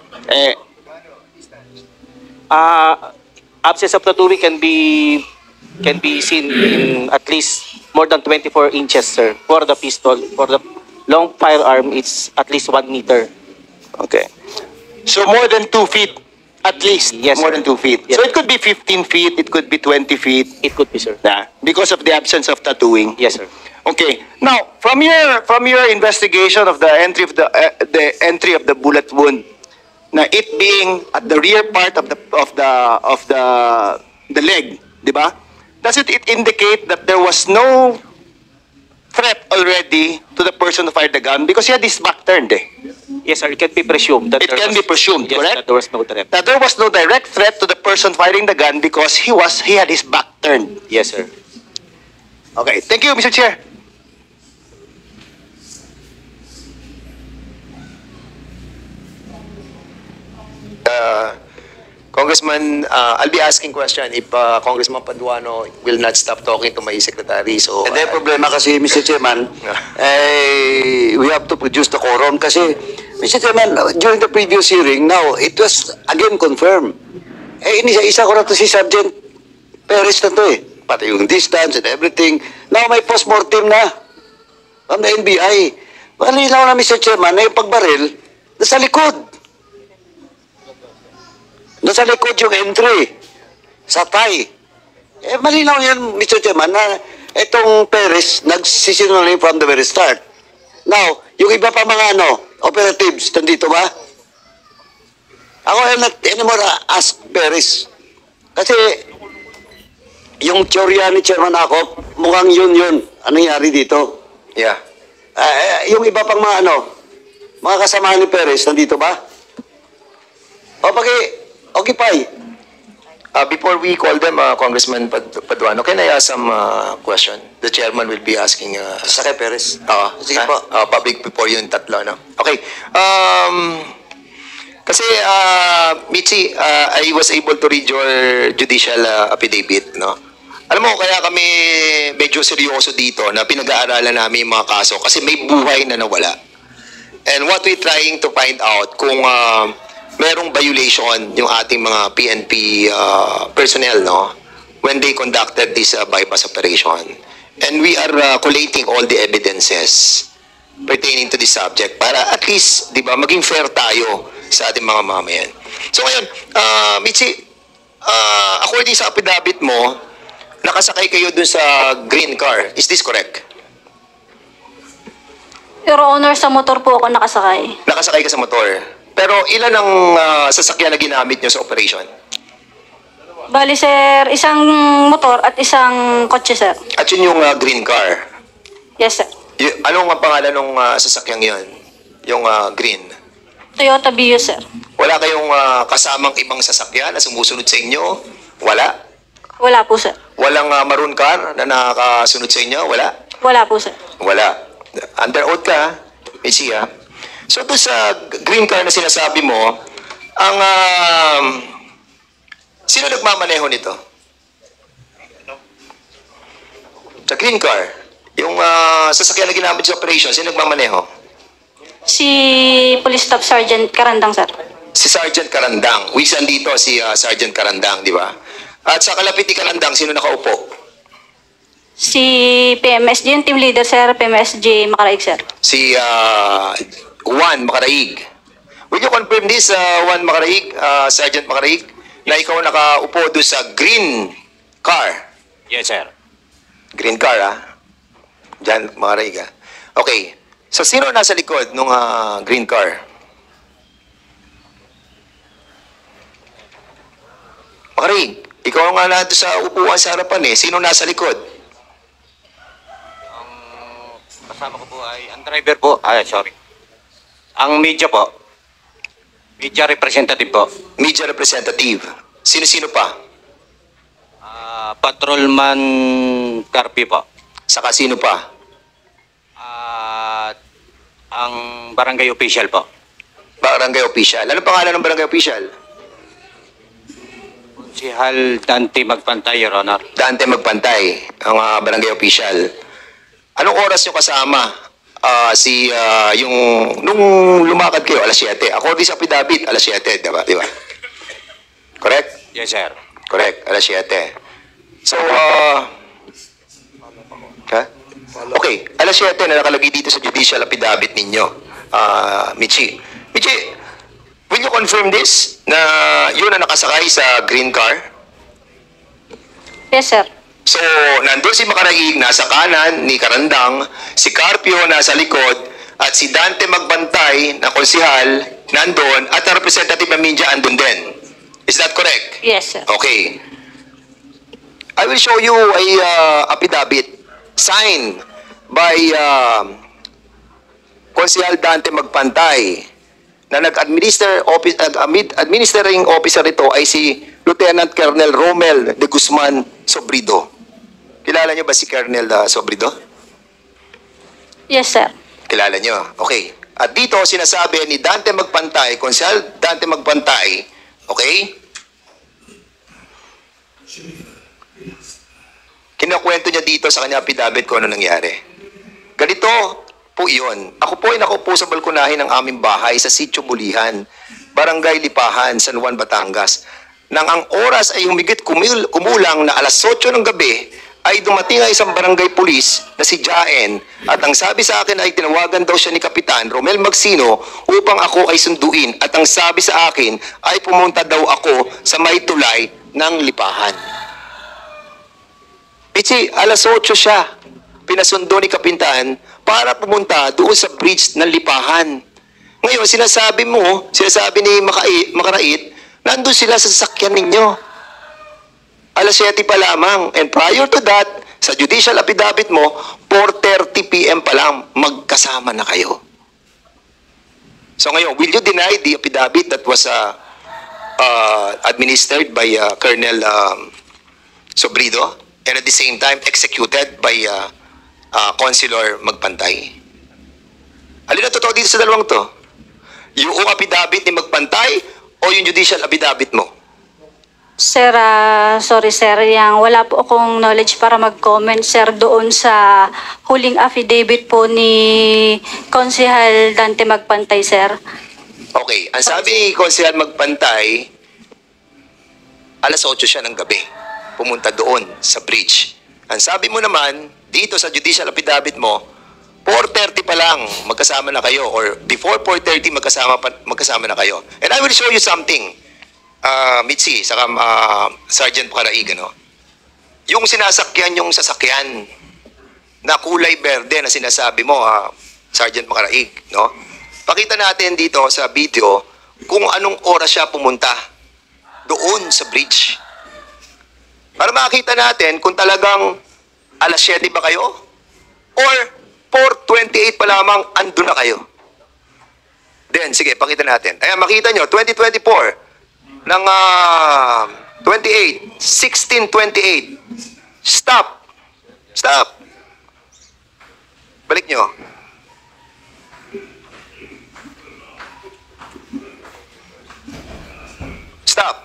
Abscess of tattooing can be seen in at least more than 24 inches, sir. For the pistol, for the long firearm, it's at least 1 meter. Okay. So, more than 2 feet, at least. Yes, more sir. than 2 feet. Yes. So, it could be 15 feet, it could be 20 feet. It could be, sir. Because of the absence of tattooing. Yes, sir. Okay. Now, from your investigation of the entry of the bullet wound, na it being at the rear part of the leg, di ba? Does it indicate that there was no threat already to the person who fired the gun because he had his back turned? Yes, sir. It can be presumed that It can be presumed, yes, correct? that there was no threat. That there was no direct threat to the person firing the gun because he had his back turned. Yes, sir. Okay. Thank you, Mr. Chair. Congressman, I'll be asking question if Congressman Paduano will not stop talking to my secretary. So, Hindi, problema kasi, Mr. Chairman, we have to produce the quorum kasi, Mr. Chairman, during the previous hearing, now, it was again confirmed. Isa ko na to si Sergeant Perez na to pati yung distance and everything. Now, may post-mortem na from the NBI. Malinaw na, Mr. Chairman, na yung pagbaril, nasa likod. Nasa likod yung entry sa tie. Malinaw yan, Mr. Chairman, na itong Perez nagsisinungaling from the very start. Now, yung iba pa mga operatives, nandito ba? Ako not anymore ask Perez. Kasi yung teorya ni Chairman ako, mukhang yun. Anong nangyari dito? yeah. Yung iba pang mga kasamahan ni Perez, nandito ba? O occupy. Before we call them, Congressman Paduano, can I ask some question? The chairman will be asking. Sa kay Perez. Sige po. Public before yung tatlo, no? Okay. Kasi, Michi, I was able to read your judicial affidavit, no? Alam mo, kaya kami medyo seryoso dito na pinag-aaralan namin yung mga kaso kasi may buhay na nawala. And what we're trying to find out kung merong violation yung ating mga PNP personnel, no, when they conducted this bypass operation. And we are collating all the evidences pertaining to this subject para at least, di ba, maging fair tayo sa ating mga mamayan. So ngayon, Michi, according sa affidavit mo, nakasakay kayo dun sa green car. Is this correct? Your Honor, sa motor po ako nakasakay. Nakasakay ka sa motor. Pero ilan ang sasakyan na ginamit nyo sa operation? Bali, sir, isang motor at isang kotse, sir. At yun yung green car. Yes, sir. Anong ang pangalan ng sasakyang yun? Yung green? Toyota Vios, sir. Wala kayong kasamang ibang sasakyan na sumusunod sa inyo? Wala? Wala po, sir. Walang maroon car na nakakasunod sa inyo? Wala? Wala po, sir. Wala. Under oath ka, Michi, ha? So, doon sa green car na sinasabi mo, ang sino nagmamaneho nito? Sa green car, yung sasakyan na ginamit sa operation, sino nagmamaneho? Si Police Staff Sergeant Karandang, sir. Si Sergeant Karandang. Wisan dito si Sergeant Karandang, di ba? At sa kalapit ni Karandang, sino nakaupo? Si PMSG, yung team leader, sir. PMSG Macaraig, sir. Si Juan Macaraig. Will you confirm this, Juan Macaraig, Sergeant Macaraig, na ikaw nakaupo doon sa green car? Yes, sir. Green car, ha? Diyan, Macaraig, ha? Okay. So, sino nasa likod ng green car? Macaraig, ikaw nga na doon sa upuan sa harapan, eh. Sino nasa likod? Kasama ko po ay ang driver po. Sorry. Ang media po. Media representative po. Media representative. Sino-sino pa? Patrolman Carpi po. Saka sino pa? Ang barangay official po. Barangay official. Ano pangalan ng barangay official? Si Hal Dante Magpantay, Your Honor. Dante Magpantay, ang barangay official. Anong oras nyo kasama nung lumakad kayo, alas 7. According sa affidavit, alas 7, di ba? Correct? Yes, sir. Correct, alas 7. So, okay, alas 7 na nakalagay dito sa judicial affidavit ninyo, Michi. Michi, will you confirm this na yun ang nakasakay sa green car? Yes, sir. So, nandun si Makaraig, nasa kanan ni Karandang, si Carpio nasa likod, at si Dante Magbantay na konsihal nandun, at ang representative ng Minja andun din. Is that correct? Yes, sir. Okay. I will show you a affidavit signed by Konsehal Dante Magpantay na administering officer ito ay si Lieutenant Colonel Romel de Guzman Sobrido. Kilala niyo ba si Colonel Sobrido? Yes, sir. Kilala niyo. Okay. At dito sinasabi ni Dante Magpantay, Konsehal Dante Magpantay, okay? Kinakwento niya dito sa kanya affidavit kung ano nangyari. Ganito po iyon. Ako po ay nakaupo sa balkonahin ng aming bahay sa Sitio Bulihan, Barangay Lipahan, San Juan, Batangas. Nang ang oras ay humigit kumulang na alas 8 ng gabi, ay dumating ang isang barangay pulis na si Jaen, at ang sabi sa akin ay tinawagan daw siya ni Kapitan Romel Magsino upang ako ay sunduin, at ang sabi sa akin ay pumunta daw ako sa may tulay ng Lipahan. Pichi, alas 8 siya. Pinasundo ni Kapitan para pumunta doon sa bridge ng Lipahan. Ngayon, sinasabi ni Makarait, nandun sila sa sasakyan ninyo. Alas 7 pa lamang. And prior to that, sa judicial affidavit mo, 4:30 p.m. pa lang, magkasama na kayo. So ngayon, will you deny the affidavit that was administered by Colonel Sobrido? And at the same time, executed by Consular Magpantay. Alin ang totoo dito sa dalawang to? Yung affidavit ni Magpantay o yung judicial affidavit mo? Sir, sorry sir, wala po akong knowledge para mag-comment sir doon sa huling affidavit po ni Konsehal Dante Magpantay, sir. Okay, ang sabi ni Konsehal Magpantay, alas 8 siya ng gabi. Pumunta doon sa bridge. Ang sabi mo naman, dito sa judicial affidavit mo, 4:30 pa lang magkasama na kayo, or before 4:30 magkasama na kayo. And I will show you something, Mitzi, saka Sergeant Makaraig, no? Yung sinasakyan, yung sasakyan na kulay berde na sinasabi mo, Sergeant Makaraig, no? Pakita natin dito sa video kung anong oras siya pumunta doon sa bridge. Para makita natin kung talagang alas 7 ba kayo or 4:28 pa lamang andun na kayo. Then, sige, pakita natin. Ayan, makita nyo, 2024 ng 16:28. Stop. Stop. Balik nyo. Stop.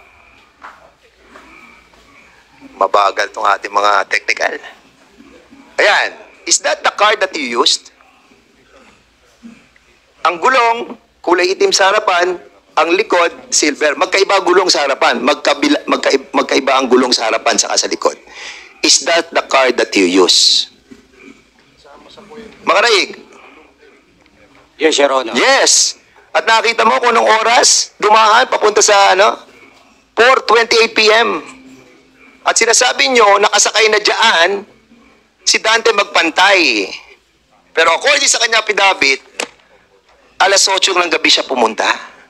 Mabagal tong ating mga technical. Ayan. Is that the card that you used? Ang gulong, kulay itim sa harapan, ang likod, silver. Magkaiba ang gulong sa harapan. Magkaiba ang gulong sa harapan saka sa likod. Is that the card that you use? Makaraig? Yes, Your Honor. Yes. At nakita mo kung anong oras dumaan papunta sa 4:28 p.m. At sinasabi nyo, nakasakay na dyan si Dante Magpantay. Pero according sa kanya affidavit, alas 8 ng gabi siya pumunta.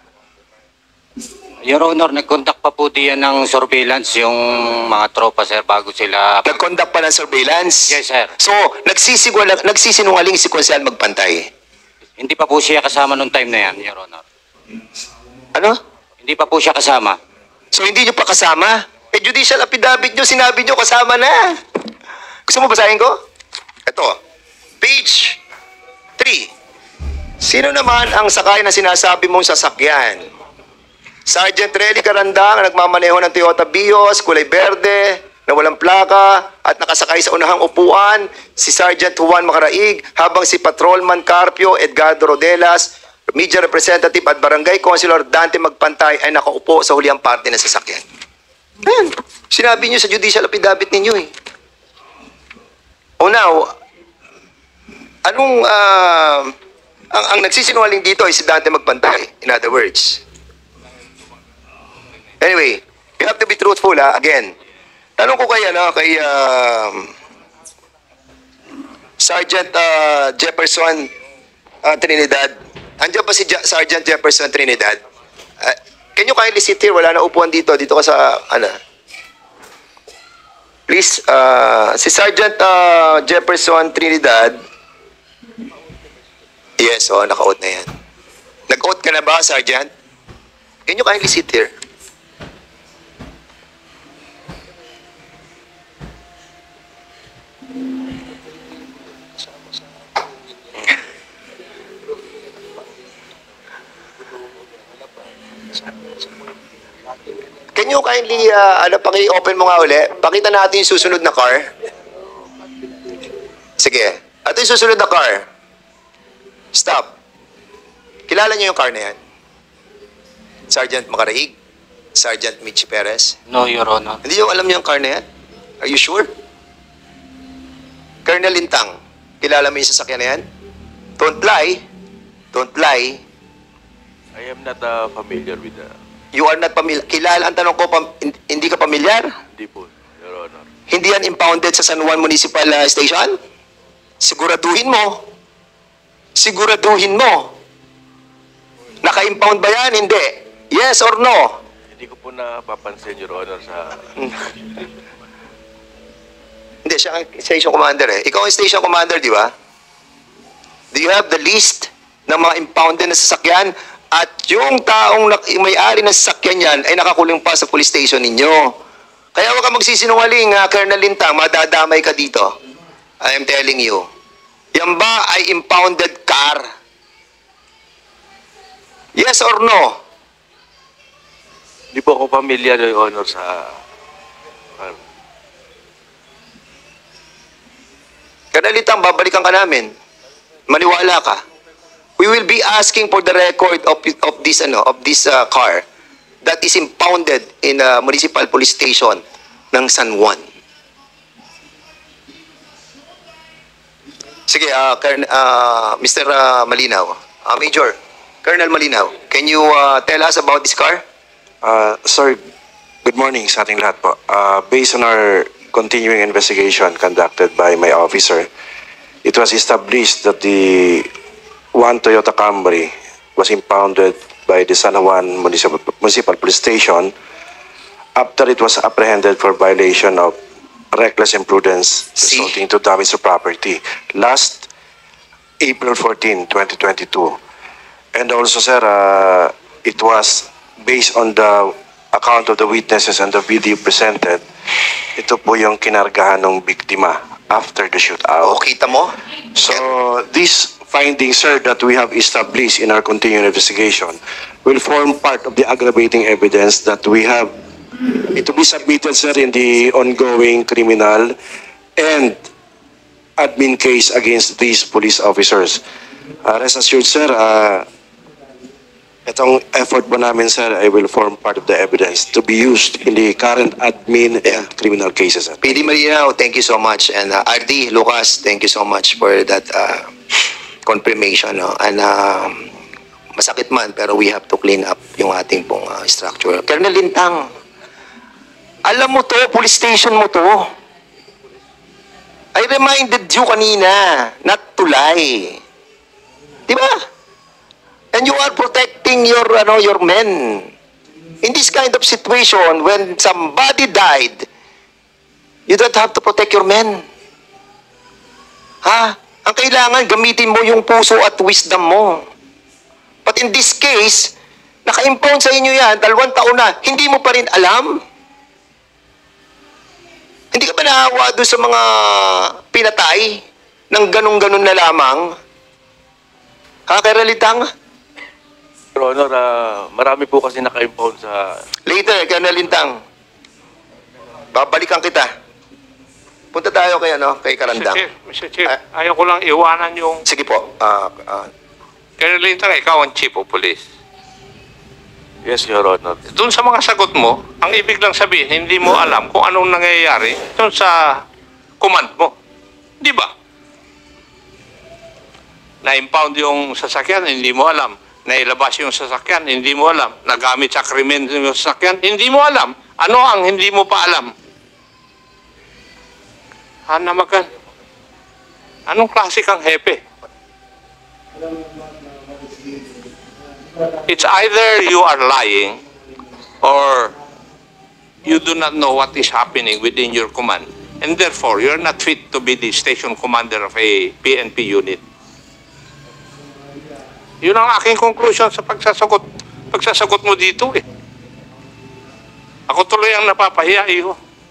Your Honor, nag-conduct pa po diyan ng surveillance yung mga tropa, sir, bago sila... Nag-conduct pa ng surveillance? Yes, sir. So, nagsisinungaling si Konsehal Magpantay? Hindi pa po siya kasama nung time na yan, Your Honor. Ano? Hindi pa po siya kasama. So, hindi nyo pa kasama? Judicial affidavit nyo, sinabi nyo kasama na. Gusto mo basahin ko? Ito, page 3. Sino naman ang sakay na sinasabi mong sasakyan? Sergeant Relly Carandang, nagmamaneho ng Toyota Vios, kulay berde, na walang plaka at nakasakay sa unahang upuan si Sergeant Juan Macaraig habang si Patrolman Carpio Edgardo Rodelas, Media Representative at Barangay Councilor Dante Magpantay ay nakaupo sa huliang parte ng sasakyan. Ayan, sinabi niyo sa judicial affidavit ninyo eh. O now, anong, ang nagsisinungaling dito ay si Dante Magpantay, in other words. Anyway, you have to be truthful again. Tanong ko kay Sergeant Jefferson Trinidad. Andiyan ba si Sergeant Jefferson Trinidad? Can you kindly sit here? Wala na upuan dito. Dito ka sa, Please, si Sergeant Jefferson Trinidad. Yes, naka-out na yan. Nag-out ka na ba, Sergeant? Can you kindly sit here? Can you kindly, paki-open mo nga uli? Pakita natin yung susunod na car. Sige. Ito yung susunod na car. Stop. Kilala niyo yung car na yan? Sergeant Macaraig? Sergeant Mitch Perez? No, Your Honor. Hindi yung alam niyo yung car na yan? Are you sure? Colonel Lintang, kilala mo yung sasakyan na yan? Don't lie. Don't lie. I am not familiar with the... You are not familiar. Kilala, ang tanong ko, hindi ka pamilyar? Hindi po, Your Honor. Hindi yan impounded sa San Juan Municipal Station? Siguraduhin mo. Siguraduhin mo. Naka-impound ba yan? Hindi. Yes or no? Hindi ko po napapansin, Your Honor, sa... Hindi, siya ang station commander eh. Ikaw ang station commander, di ba? Do you have the list ng mga impounded na sasakyan? At yung taong may-ari ng sasakyan yan ay nakakulong pa sa police station ninyo. Kaya huwag ka magsisinungaling, Colonel Lintang, madadamay ka dito. I am telling you. Yan ba ay impounded car? Yes or no? Hindi po ako familiar, Your Honor, sa... Colonel Lintang, babalikan ka namin. Maniwala ka. We will be asking for the record of this car that is impounded in a municipal police station ng San Juan. Sige, Mr. Malinaw. Major, Colonel Malinaw, can you tell us about this car? Sir, good morning sa ating lahat po. Based on our continuing investigation conducted by my officer, it was established that the one Toyota Camry was impounded by the San Juan Municipal Police Station after it was apprehended for violation of reckless imprudence resulting to damage to property last April 14, 2022. And also, sir, it was based on the account of the witnesses and the video presented. Ito po yung kinargahan ng biktima after the shootout. Kita mo? So, this findings, sir, that we have established in our continuing investigation will form part of the aggravating evidence that we have to be submitted, sir, in the ongoing criminal and admin case against these police officers. Rest assured, sir, itong effort po namin, sir, I will form part of the evidence to be used in the current admin and criminal cases, sir. PD Malinaw, thank you so much. And RD, Lucas, thank you so much for that confirmation. No? And masakit man, pero we have to clean up yung ating pong structure. Colonel Lintang, alam mo to, police station mo to. I reminded you kanina, not to lie. Di ba? And you are protecting your men. In this kind of situation, when somebody died, you don't have to protect your men. Ha? Ang kailangan, gamitin mo yung puso at wisdom mo. But in this case, naka-impound sa inyo yan, 2 taon na, hindi mo pa rin alam? Hindi ka ba naawa doon sa mga pinatay ng ganun-ganun na lamang? Ha, Colonel Lintang? Your Honor, marami po kasi naka-impound sa... Later, Colonel Lintang. babalikan kita. Punta tayo kay Karandang. Mr. Chair, ayaw ko lang iwanan yung... Sige po. Colonel Lintang, ikaw ang Chief of Police. Yes, Your Honor. Doon sa mga sagot mo, ang ibig lang sabihin, hindi mo alam kung anong nangyayari doon sa command mo. Di ba? Na-impound yung sasakyan, hindi mo alam. Nailabas yung sasakyan, hindi mo alam. Nagamit sa krimen yung sasakyan, hindi mo alam. Ano ang hindi mo pa alam? Hanamagan. Anong klase kang hepe? It's either you are lying or you do not know what is happening within your command. And therefore, you're not fit to be the station commander of a PNP unit. Yun ang aking conclusion sa pagsasagot mo dito eh. Ako tuloy ang napapahiya, iho.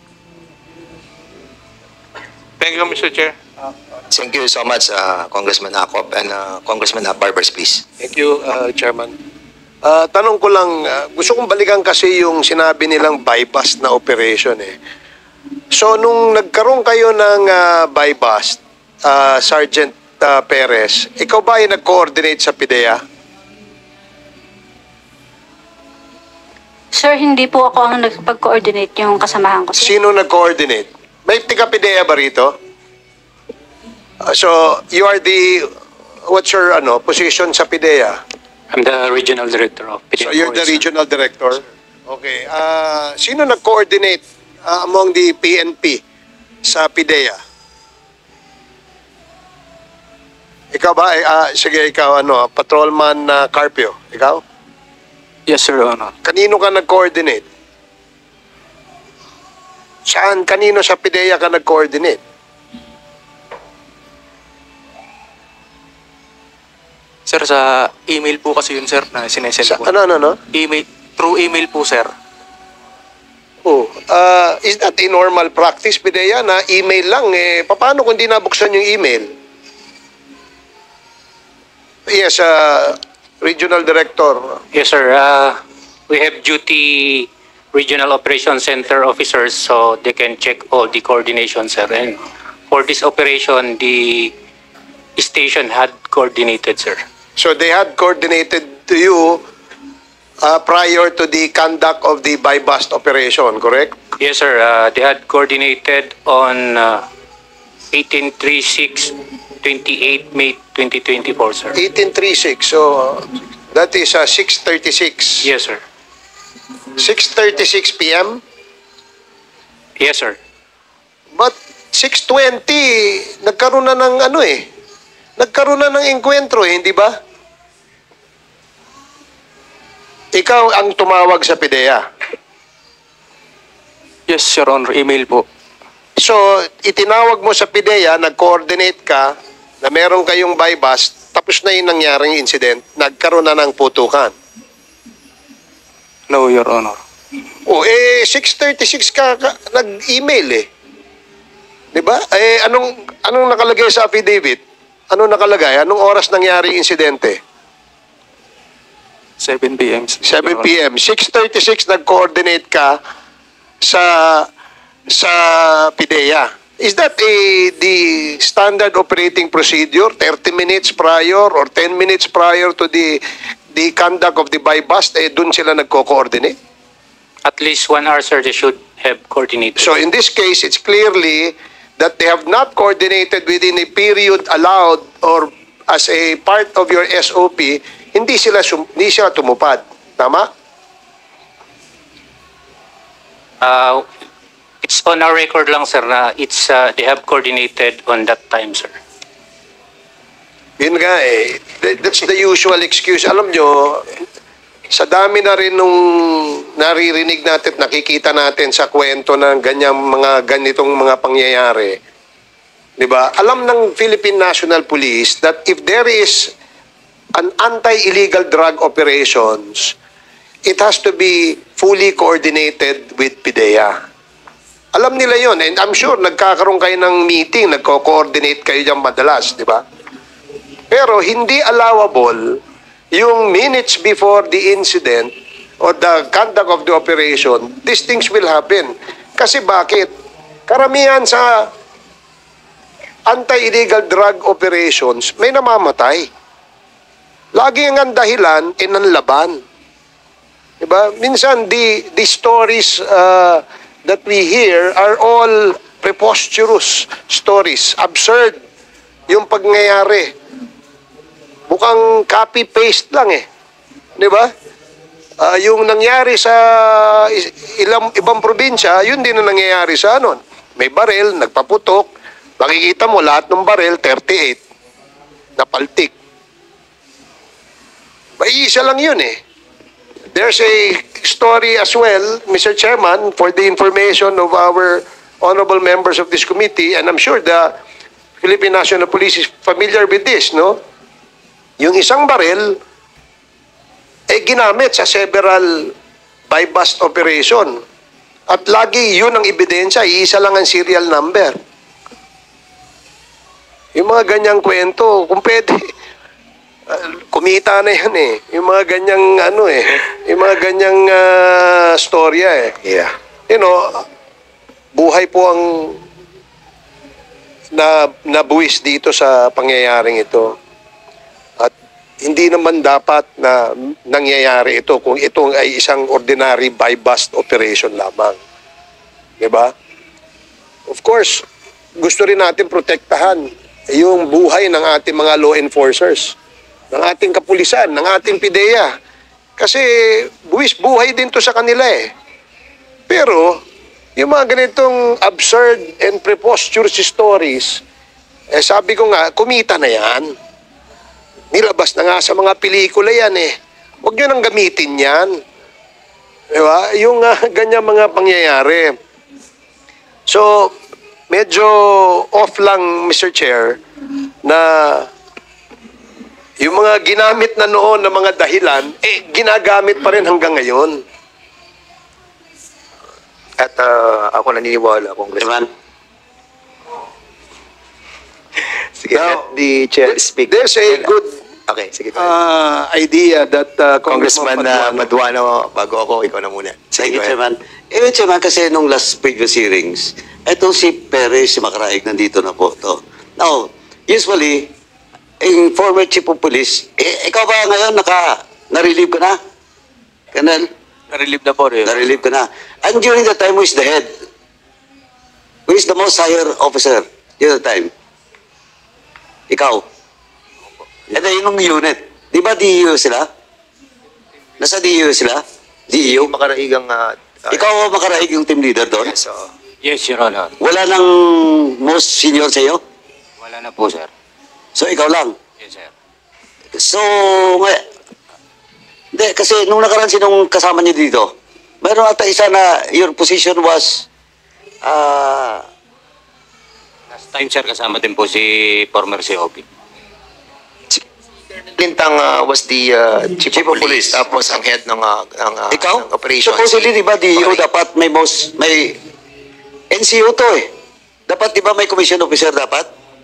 Thank you, Mr. Chair. Thank you so much, Congressman Acop and Congressman Barbers, please. Thank you, Chairman. Tanong ko lang, gusto kong balikan kasi yung sinabi nilang bypass na operation eh. So, nung nagkaroon kayo ng bypass, Sergeant Perez, ikaw ba ay nag-coordinate sa PIDEA? Sir, hindi po ako ang nagpag-coordinate yung kasamahan ko. Sir. Sino nag-coordinate? May tiga-PIDEA ba rito? So, you are what's your position sa PIDEA? I'm the regional director of PIDEA. So, you're the regional director? Okay. Sino nag-coordinate among the PNP sa PIDEA? Ikaw ba? Sige, ikaw, Patrolman Carpio. Ikaw? Yes, Sir Honor. Kanino ka nag-coordinate? Saan? Kanino sa PIDEA ka nag-coordinate? Sir, sa email po kasi yun, sir, na sinesend po. Ano? Email, through email po, sir. Oh, is that a normal practice, PIDEA, na email lang? Paano kung di nabuksan yung email? Yes, Regional Director. Yes, sir. We have duty Regional Operations Center officers so they can check all the coordination, sir. And for this operation, the station had coordinated, sir. So they had coordinated to you prior to the conduct of the buy-bust operation, correct? Yes, sir. They had coordinated on 18/3/6/28 May 2024, sir. 18/3/6. So that is 6:36. Yes, sir. 6:36 p.m.? Yes, sir. But 6:20, nagkaroon na ng nagkaroon na ng enkwentro hindi ba? Ikaw ang tumawag sa PIDEA. Yes, Your Honor. Email po. So, itinawag mo sa PIDEA, nag-coordinate ka na meron kayong buy-bust, tapos na yung nangyaring incident, nagkaroon na ng putukan. No, Your Honor. 6:36 ka nag-email eh. 'Di ba? Anong nakalagay sa affidavit? Anong nakalagay? Anong oras nangyari yung insidente? 7 p.m. 7 p.m. 6:36 nag-coordinate ka sa PIDEA. Is that the standard operating procedure? 30 minutes prior or 10 minutes prior to the conduct of the buy-bust, dun sila nagko-coordinate? At least 1 hour, sir, they should have coordinated. So in this case, it's clearly that they have not coordinated within a period allowed or as a part of your SOP, hindi sila tumupad. Tama? It's on our record lang, sir, na they have coordinated on that time, sir. Yun nga that's the usual excuse. Alam nyo, sa dami na rin nung naririnig natin, nakikita natin sa kwento ng ganitong mga pangyayari. Diba? Alam ng Philippine National Police that if there is an anti-illegal drug operations, it has to be fully coordinated with PIDEA. Alam nila yon, and I'm sure nagkakaroon kayo ng meeting, nagko-coordinate kayo dyan madalas, di ba? Pero hindi allowable yung minutes before the incident or the conduct of the operation, these things will happen. Kasi bakit? Karamihan sa anti-illegal drug operations, may namamatay. Lagi ang dahilan, nanlaban. Diba? Minsan, the stories that we hear are all preposterous stories. Absurd yung pangyayari. Mukhang copy-paste lang eh. Diba? Yung nangyari sa ibang probinsya, yun din ang nangyayari sa ano. May baril, nagpaputok, makikita mo lahat ng baril, 38, napaltik. Isa lang yun eh. There's a story as well, Mr. Chairman, for the information of our honorable members of this committee, and I'm sure the Philippine National Police is familiar with this, no? Yung isang baril, ginamit sa several buy-bust operation. At lagi yun ang ebidensya, iisa lang ang serial number. Yung mga ganyang kwento, kung pwede, kumita na yan eh. Yung mga ganyang yung mga ganyang storya eh. Yeah. You know, buhay po ang nabuwis dito sa pangyayaring ito. At hindi naman dapat na nangyayari ito kung ito ay isang ordinary buy-bust operation lamang. Diba? Of course, gusto rin natin protektahan yung buhay ng ating mga law enforcers, ng ating kapulisan, ng ating PIDEA. Kasi buhay din to sa kanila eh. Pero, yung mga ganitong absurd and preposterous stories, sabi ko nga, kumita na yan. Nilabas na nga sa mga pelikula yan eh. Huwag nyo nang gamitin yan. Diba? Yung ganyan mga pangyayari. So, medyo off lang, Mr. Chair, na yung mga ginamit na noon na mga dahilan, ginagamit pa rin hanggang ngayon. At ako naniniwala, Congressman. Sige, let the chair speak. There's a good sige, idea that Congressman Maduano, bago ako, ikaw na muna. Thank you, Chairman. Chairman, kasi nung last previous hearings, eto si Perez, si Macaraig, nandito na po to. Now, usually, yung former chief of police, ikaw ba ngayon na-relieve ka na? Colonel? Na-relieve na po rin. Na-relieve ka na. And during the time, who is the head? Who is the most higher officer during the time? Ikaw. And then yung unit. Di ba DEO sila? Nasa DEO sila? DEO? Makaraigang... Ikaw Makaraig yung team leader doon? Yes, Yes, Your Honor. Wala nang most senior sa iyo? Wala na po, sir. So ikaw lang? Yes, sir. So, hindi, kasi nung nakaraan sinong kasama niyo dito, mayroon ata isa na your position was, Last time, sir, kasama din po si former COP. Lintang was the chief of police, tapos ang head ng ikaw? operations. Supposedly, di ba, DEO dapat may NCO to eh. Dapat, di ba, may commission officer dapat?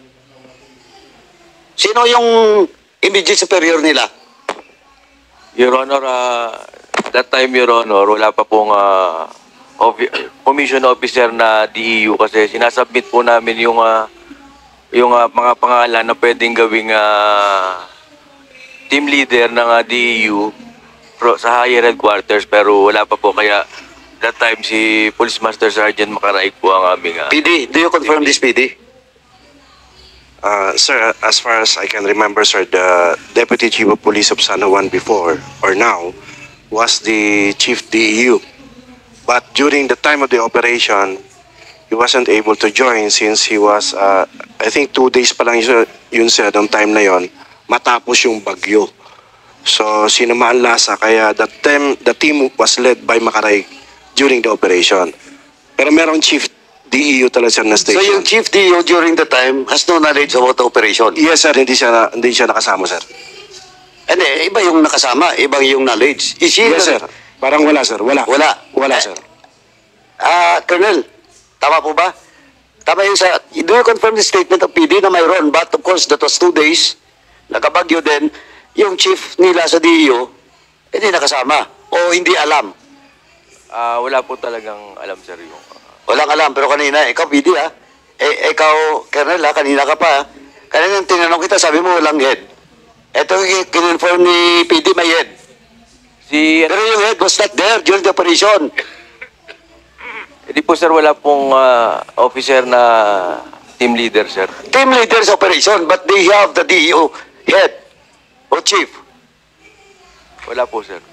Sino yung immediate superior nila? Your Honor, that time, Your Honor, wala pa pong commission officer na DEU kasi sinasubmit po namin yung mga pangalan na pwedeng gawing team leader ng DEU sa higher headquarters pero wala pa po kaya that time si Police Master Sergeant Macaraig po ang aming PD, do you confirm this PD? Sir, as far as I can remember, sir, the Deputy Chief of Police of San Juan before or now was the Chief DEU. But during the time of the operation, he wasn't able to join since he was, I think 2 days pa lang yun sir, noong time na yon, matapos yung bagyo. So, sinamaan lasa, kaya the team was led by Macaraig during the operation. Pero merong Chief DEU talaga sir na station. So yung Chief DEU during the time has no knowledge about the operation? Yes sir, hindi siya nakasama sir. Iba yung nakasama, ibang yung knowledge. Yes sir, parang wala sir, wala. Wala sir. Colonel, tama po ba? Tama yung do you confirm the statement of PD na mayroon? But of course, that was 2 days. Nakabagyo din, yung chief nila sa DEO, hindi nakasama o hindi alam. Wala po talagang alam sir yung... Walang alam, pero kanina, ikaw, PD, ha? Ikaw, Colonel, ha? Kanina ka pa, ha? Kanina tinanong kita, sabi mo walang head. Ito, kinonfirm ni PD, may head. Pero yung head was not there during the operation. Hindi po, sir, wala pong officer na team leader, sir. Team leaders operation, but they have the DEO head or chief. Wala po, sir.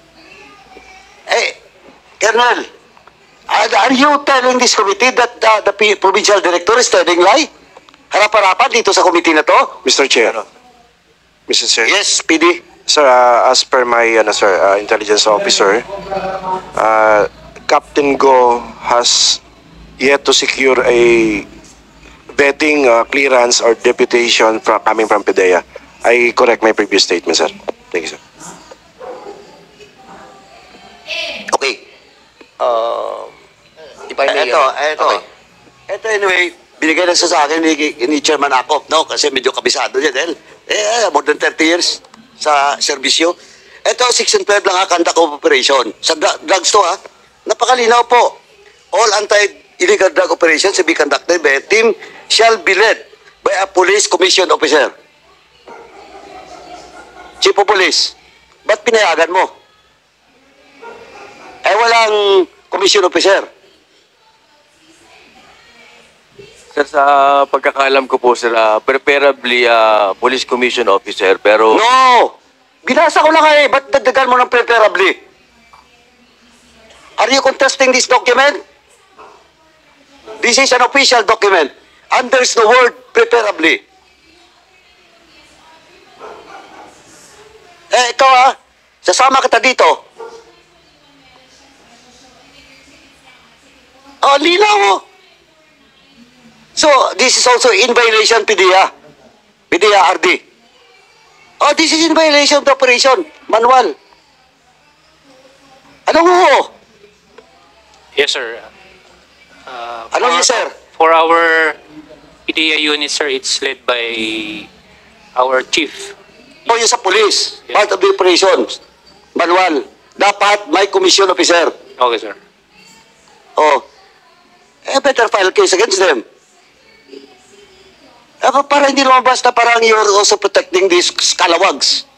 Colonel, are you telling this committee that the provincial director is telling lie? Harap-harapan dito sa committee na to? Mr. Chair. Mr. Chair. Yes, PD. Sir, as per my intelligence officer, Captain Go has yet to secure a vetting clearance or deputation coming from PDEA. I correct my previous statement, sir. Thank you, sir. Okay. If I may, Ito. okay. Ito anyway, binigay na sa akin ni Chairman Akop, no? Kasi medyo kabisado niya dahil more than 30 years sa serbisyo. Ito, Section 12 lang conduct of operation. Sa drugs to, napakalinaw po. All anti-illegal drug operations to be conducted by a team shall be led by a police commission officer. Chief of Police, ba't pinayagan mo? Walang commission officer. Sir, sa pagkakaalam ko po, sir, preferably police commission officer, pero... No! Binasa ko lang ba't dagdagan mo ng preferably? Are you contesting this document? This is an official document. And there's the word preferably. Ikaw sasama kita dito. Linaw mo. So, this is also in violation PDEA RD. This is in violation of the operation manual. Ano mo? Yes, sir. Ano yun, sir? For our PDEA unit, sir, it's led by our chief. Yung sa police, part of the operations, manual. Dapat may commission officer. Okay, sir. Better file case against them. Para hindi lumabas na parang you're also protecting these scalawags.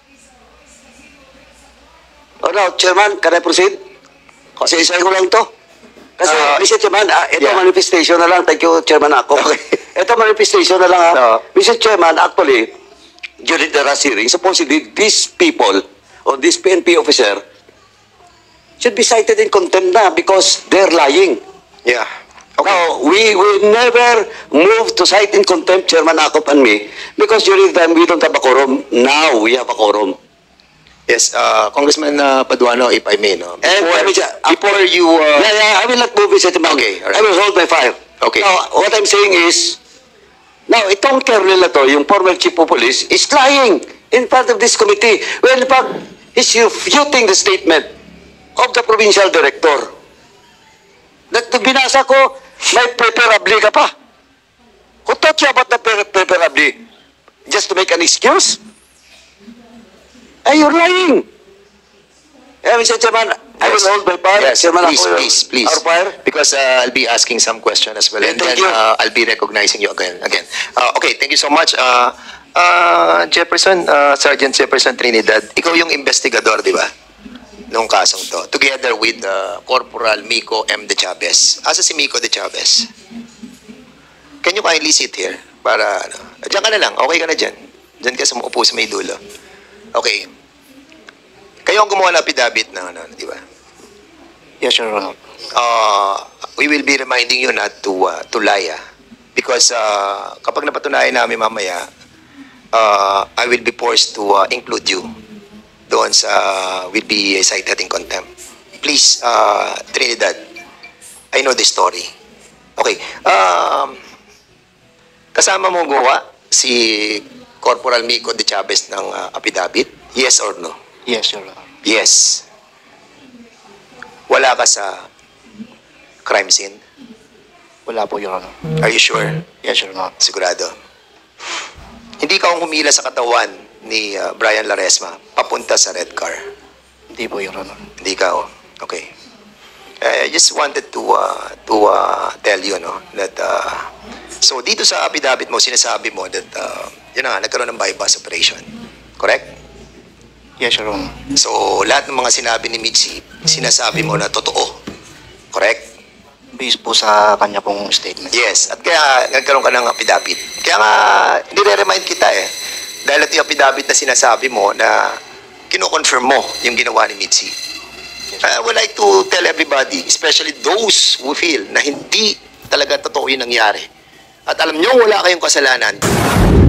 Now, Chairman, can I proceed? Kasi isa ko lang to. Kasi, Mr. Chairman, ito manifestation na lang. Thank you, Chairman ako. Ito manifestation na lang. Mr. Chairman, actually, during the last hearing, supposedly these people or this PNP officer should be cited in contempt na because they're lying. Yeah. Okay. Now, we will never move to cite in contempt, Chairman Akop and me, because during the time we don't have a quorum. Now we have a quorum. Yes, Congressman Paduano, if I may, no? Before you... I will not move, Mr. Chairman. Okay, all right. I will hold my fire. Okay. Now, what I'm saying is, now, itong Colonel na to, yung former chief of police, is lying in front of this committee. Well, in fact, he's refuting the statement of the provincial director. Binasa ko, may preferably ka pa. Who taught you about the preferably? Just to make an excuse? You're lying. Mr. Chairman, I will hold my fire. Yes, Chairman, please. Our fire. Because I'll be asking some question as well. And then I'll be recognizing you again. Okay, thank you so much. Jefferson, Sergeant Jefferson Trinidad, ikaw yung investigador, di ba? Nung kasong to. Together with Corporal Miko M. De Chavez. Asa si Miko De Chavez? Can you kindly sit here? Para, diyan ka na lang. Okay ka na dyan. Diyan ka sa upo sa may dulo. Okay. Kayo ang gumawa ng affidavit na, di ba? Yes, Your Honor. We will be reminding you not to lie, because kapag napatunayan namin mamaya, I will be forced to include you doon sa will be cited in contempt. Please, Trinidad, I know the story. Okay. Kasama mo gawa si Corporal Miko De Chavez ng affidavit? Yes or no? Yes, Your Honor. Yes. Wala ka sa crime scene? Wala po, Your Honor. Are you sure? Yes, Your Honor. Sigurado. Hindi ka humila sa katawan ni Brian Laresma papunta sa red car? Hindi po, Your Honor. Hindi ka, Okay. I just wanted to tell you, no, that so dito sa affidavit mo, sinasabi mo that yun na nga, nagkaroon ng bypass operation. Correct? Yes, Your Honor. So lahat ng mga sinabi ni Mitzi, sinasabi mo na totoo. Correct? Based po sa kanya pong statement. Yes, at kaya nagkaroon ka ng affidavit. Kaya nga, nire-remind kita eh. Dahil ito yung affidavit na sinasabi mo na kino-confirm mo yung ginawa ni Mitzi. I would like to tell everybody, especially those who feel na hindi talaga totoo yung nangyari. At alam nyo, wala kayong kasalanan.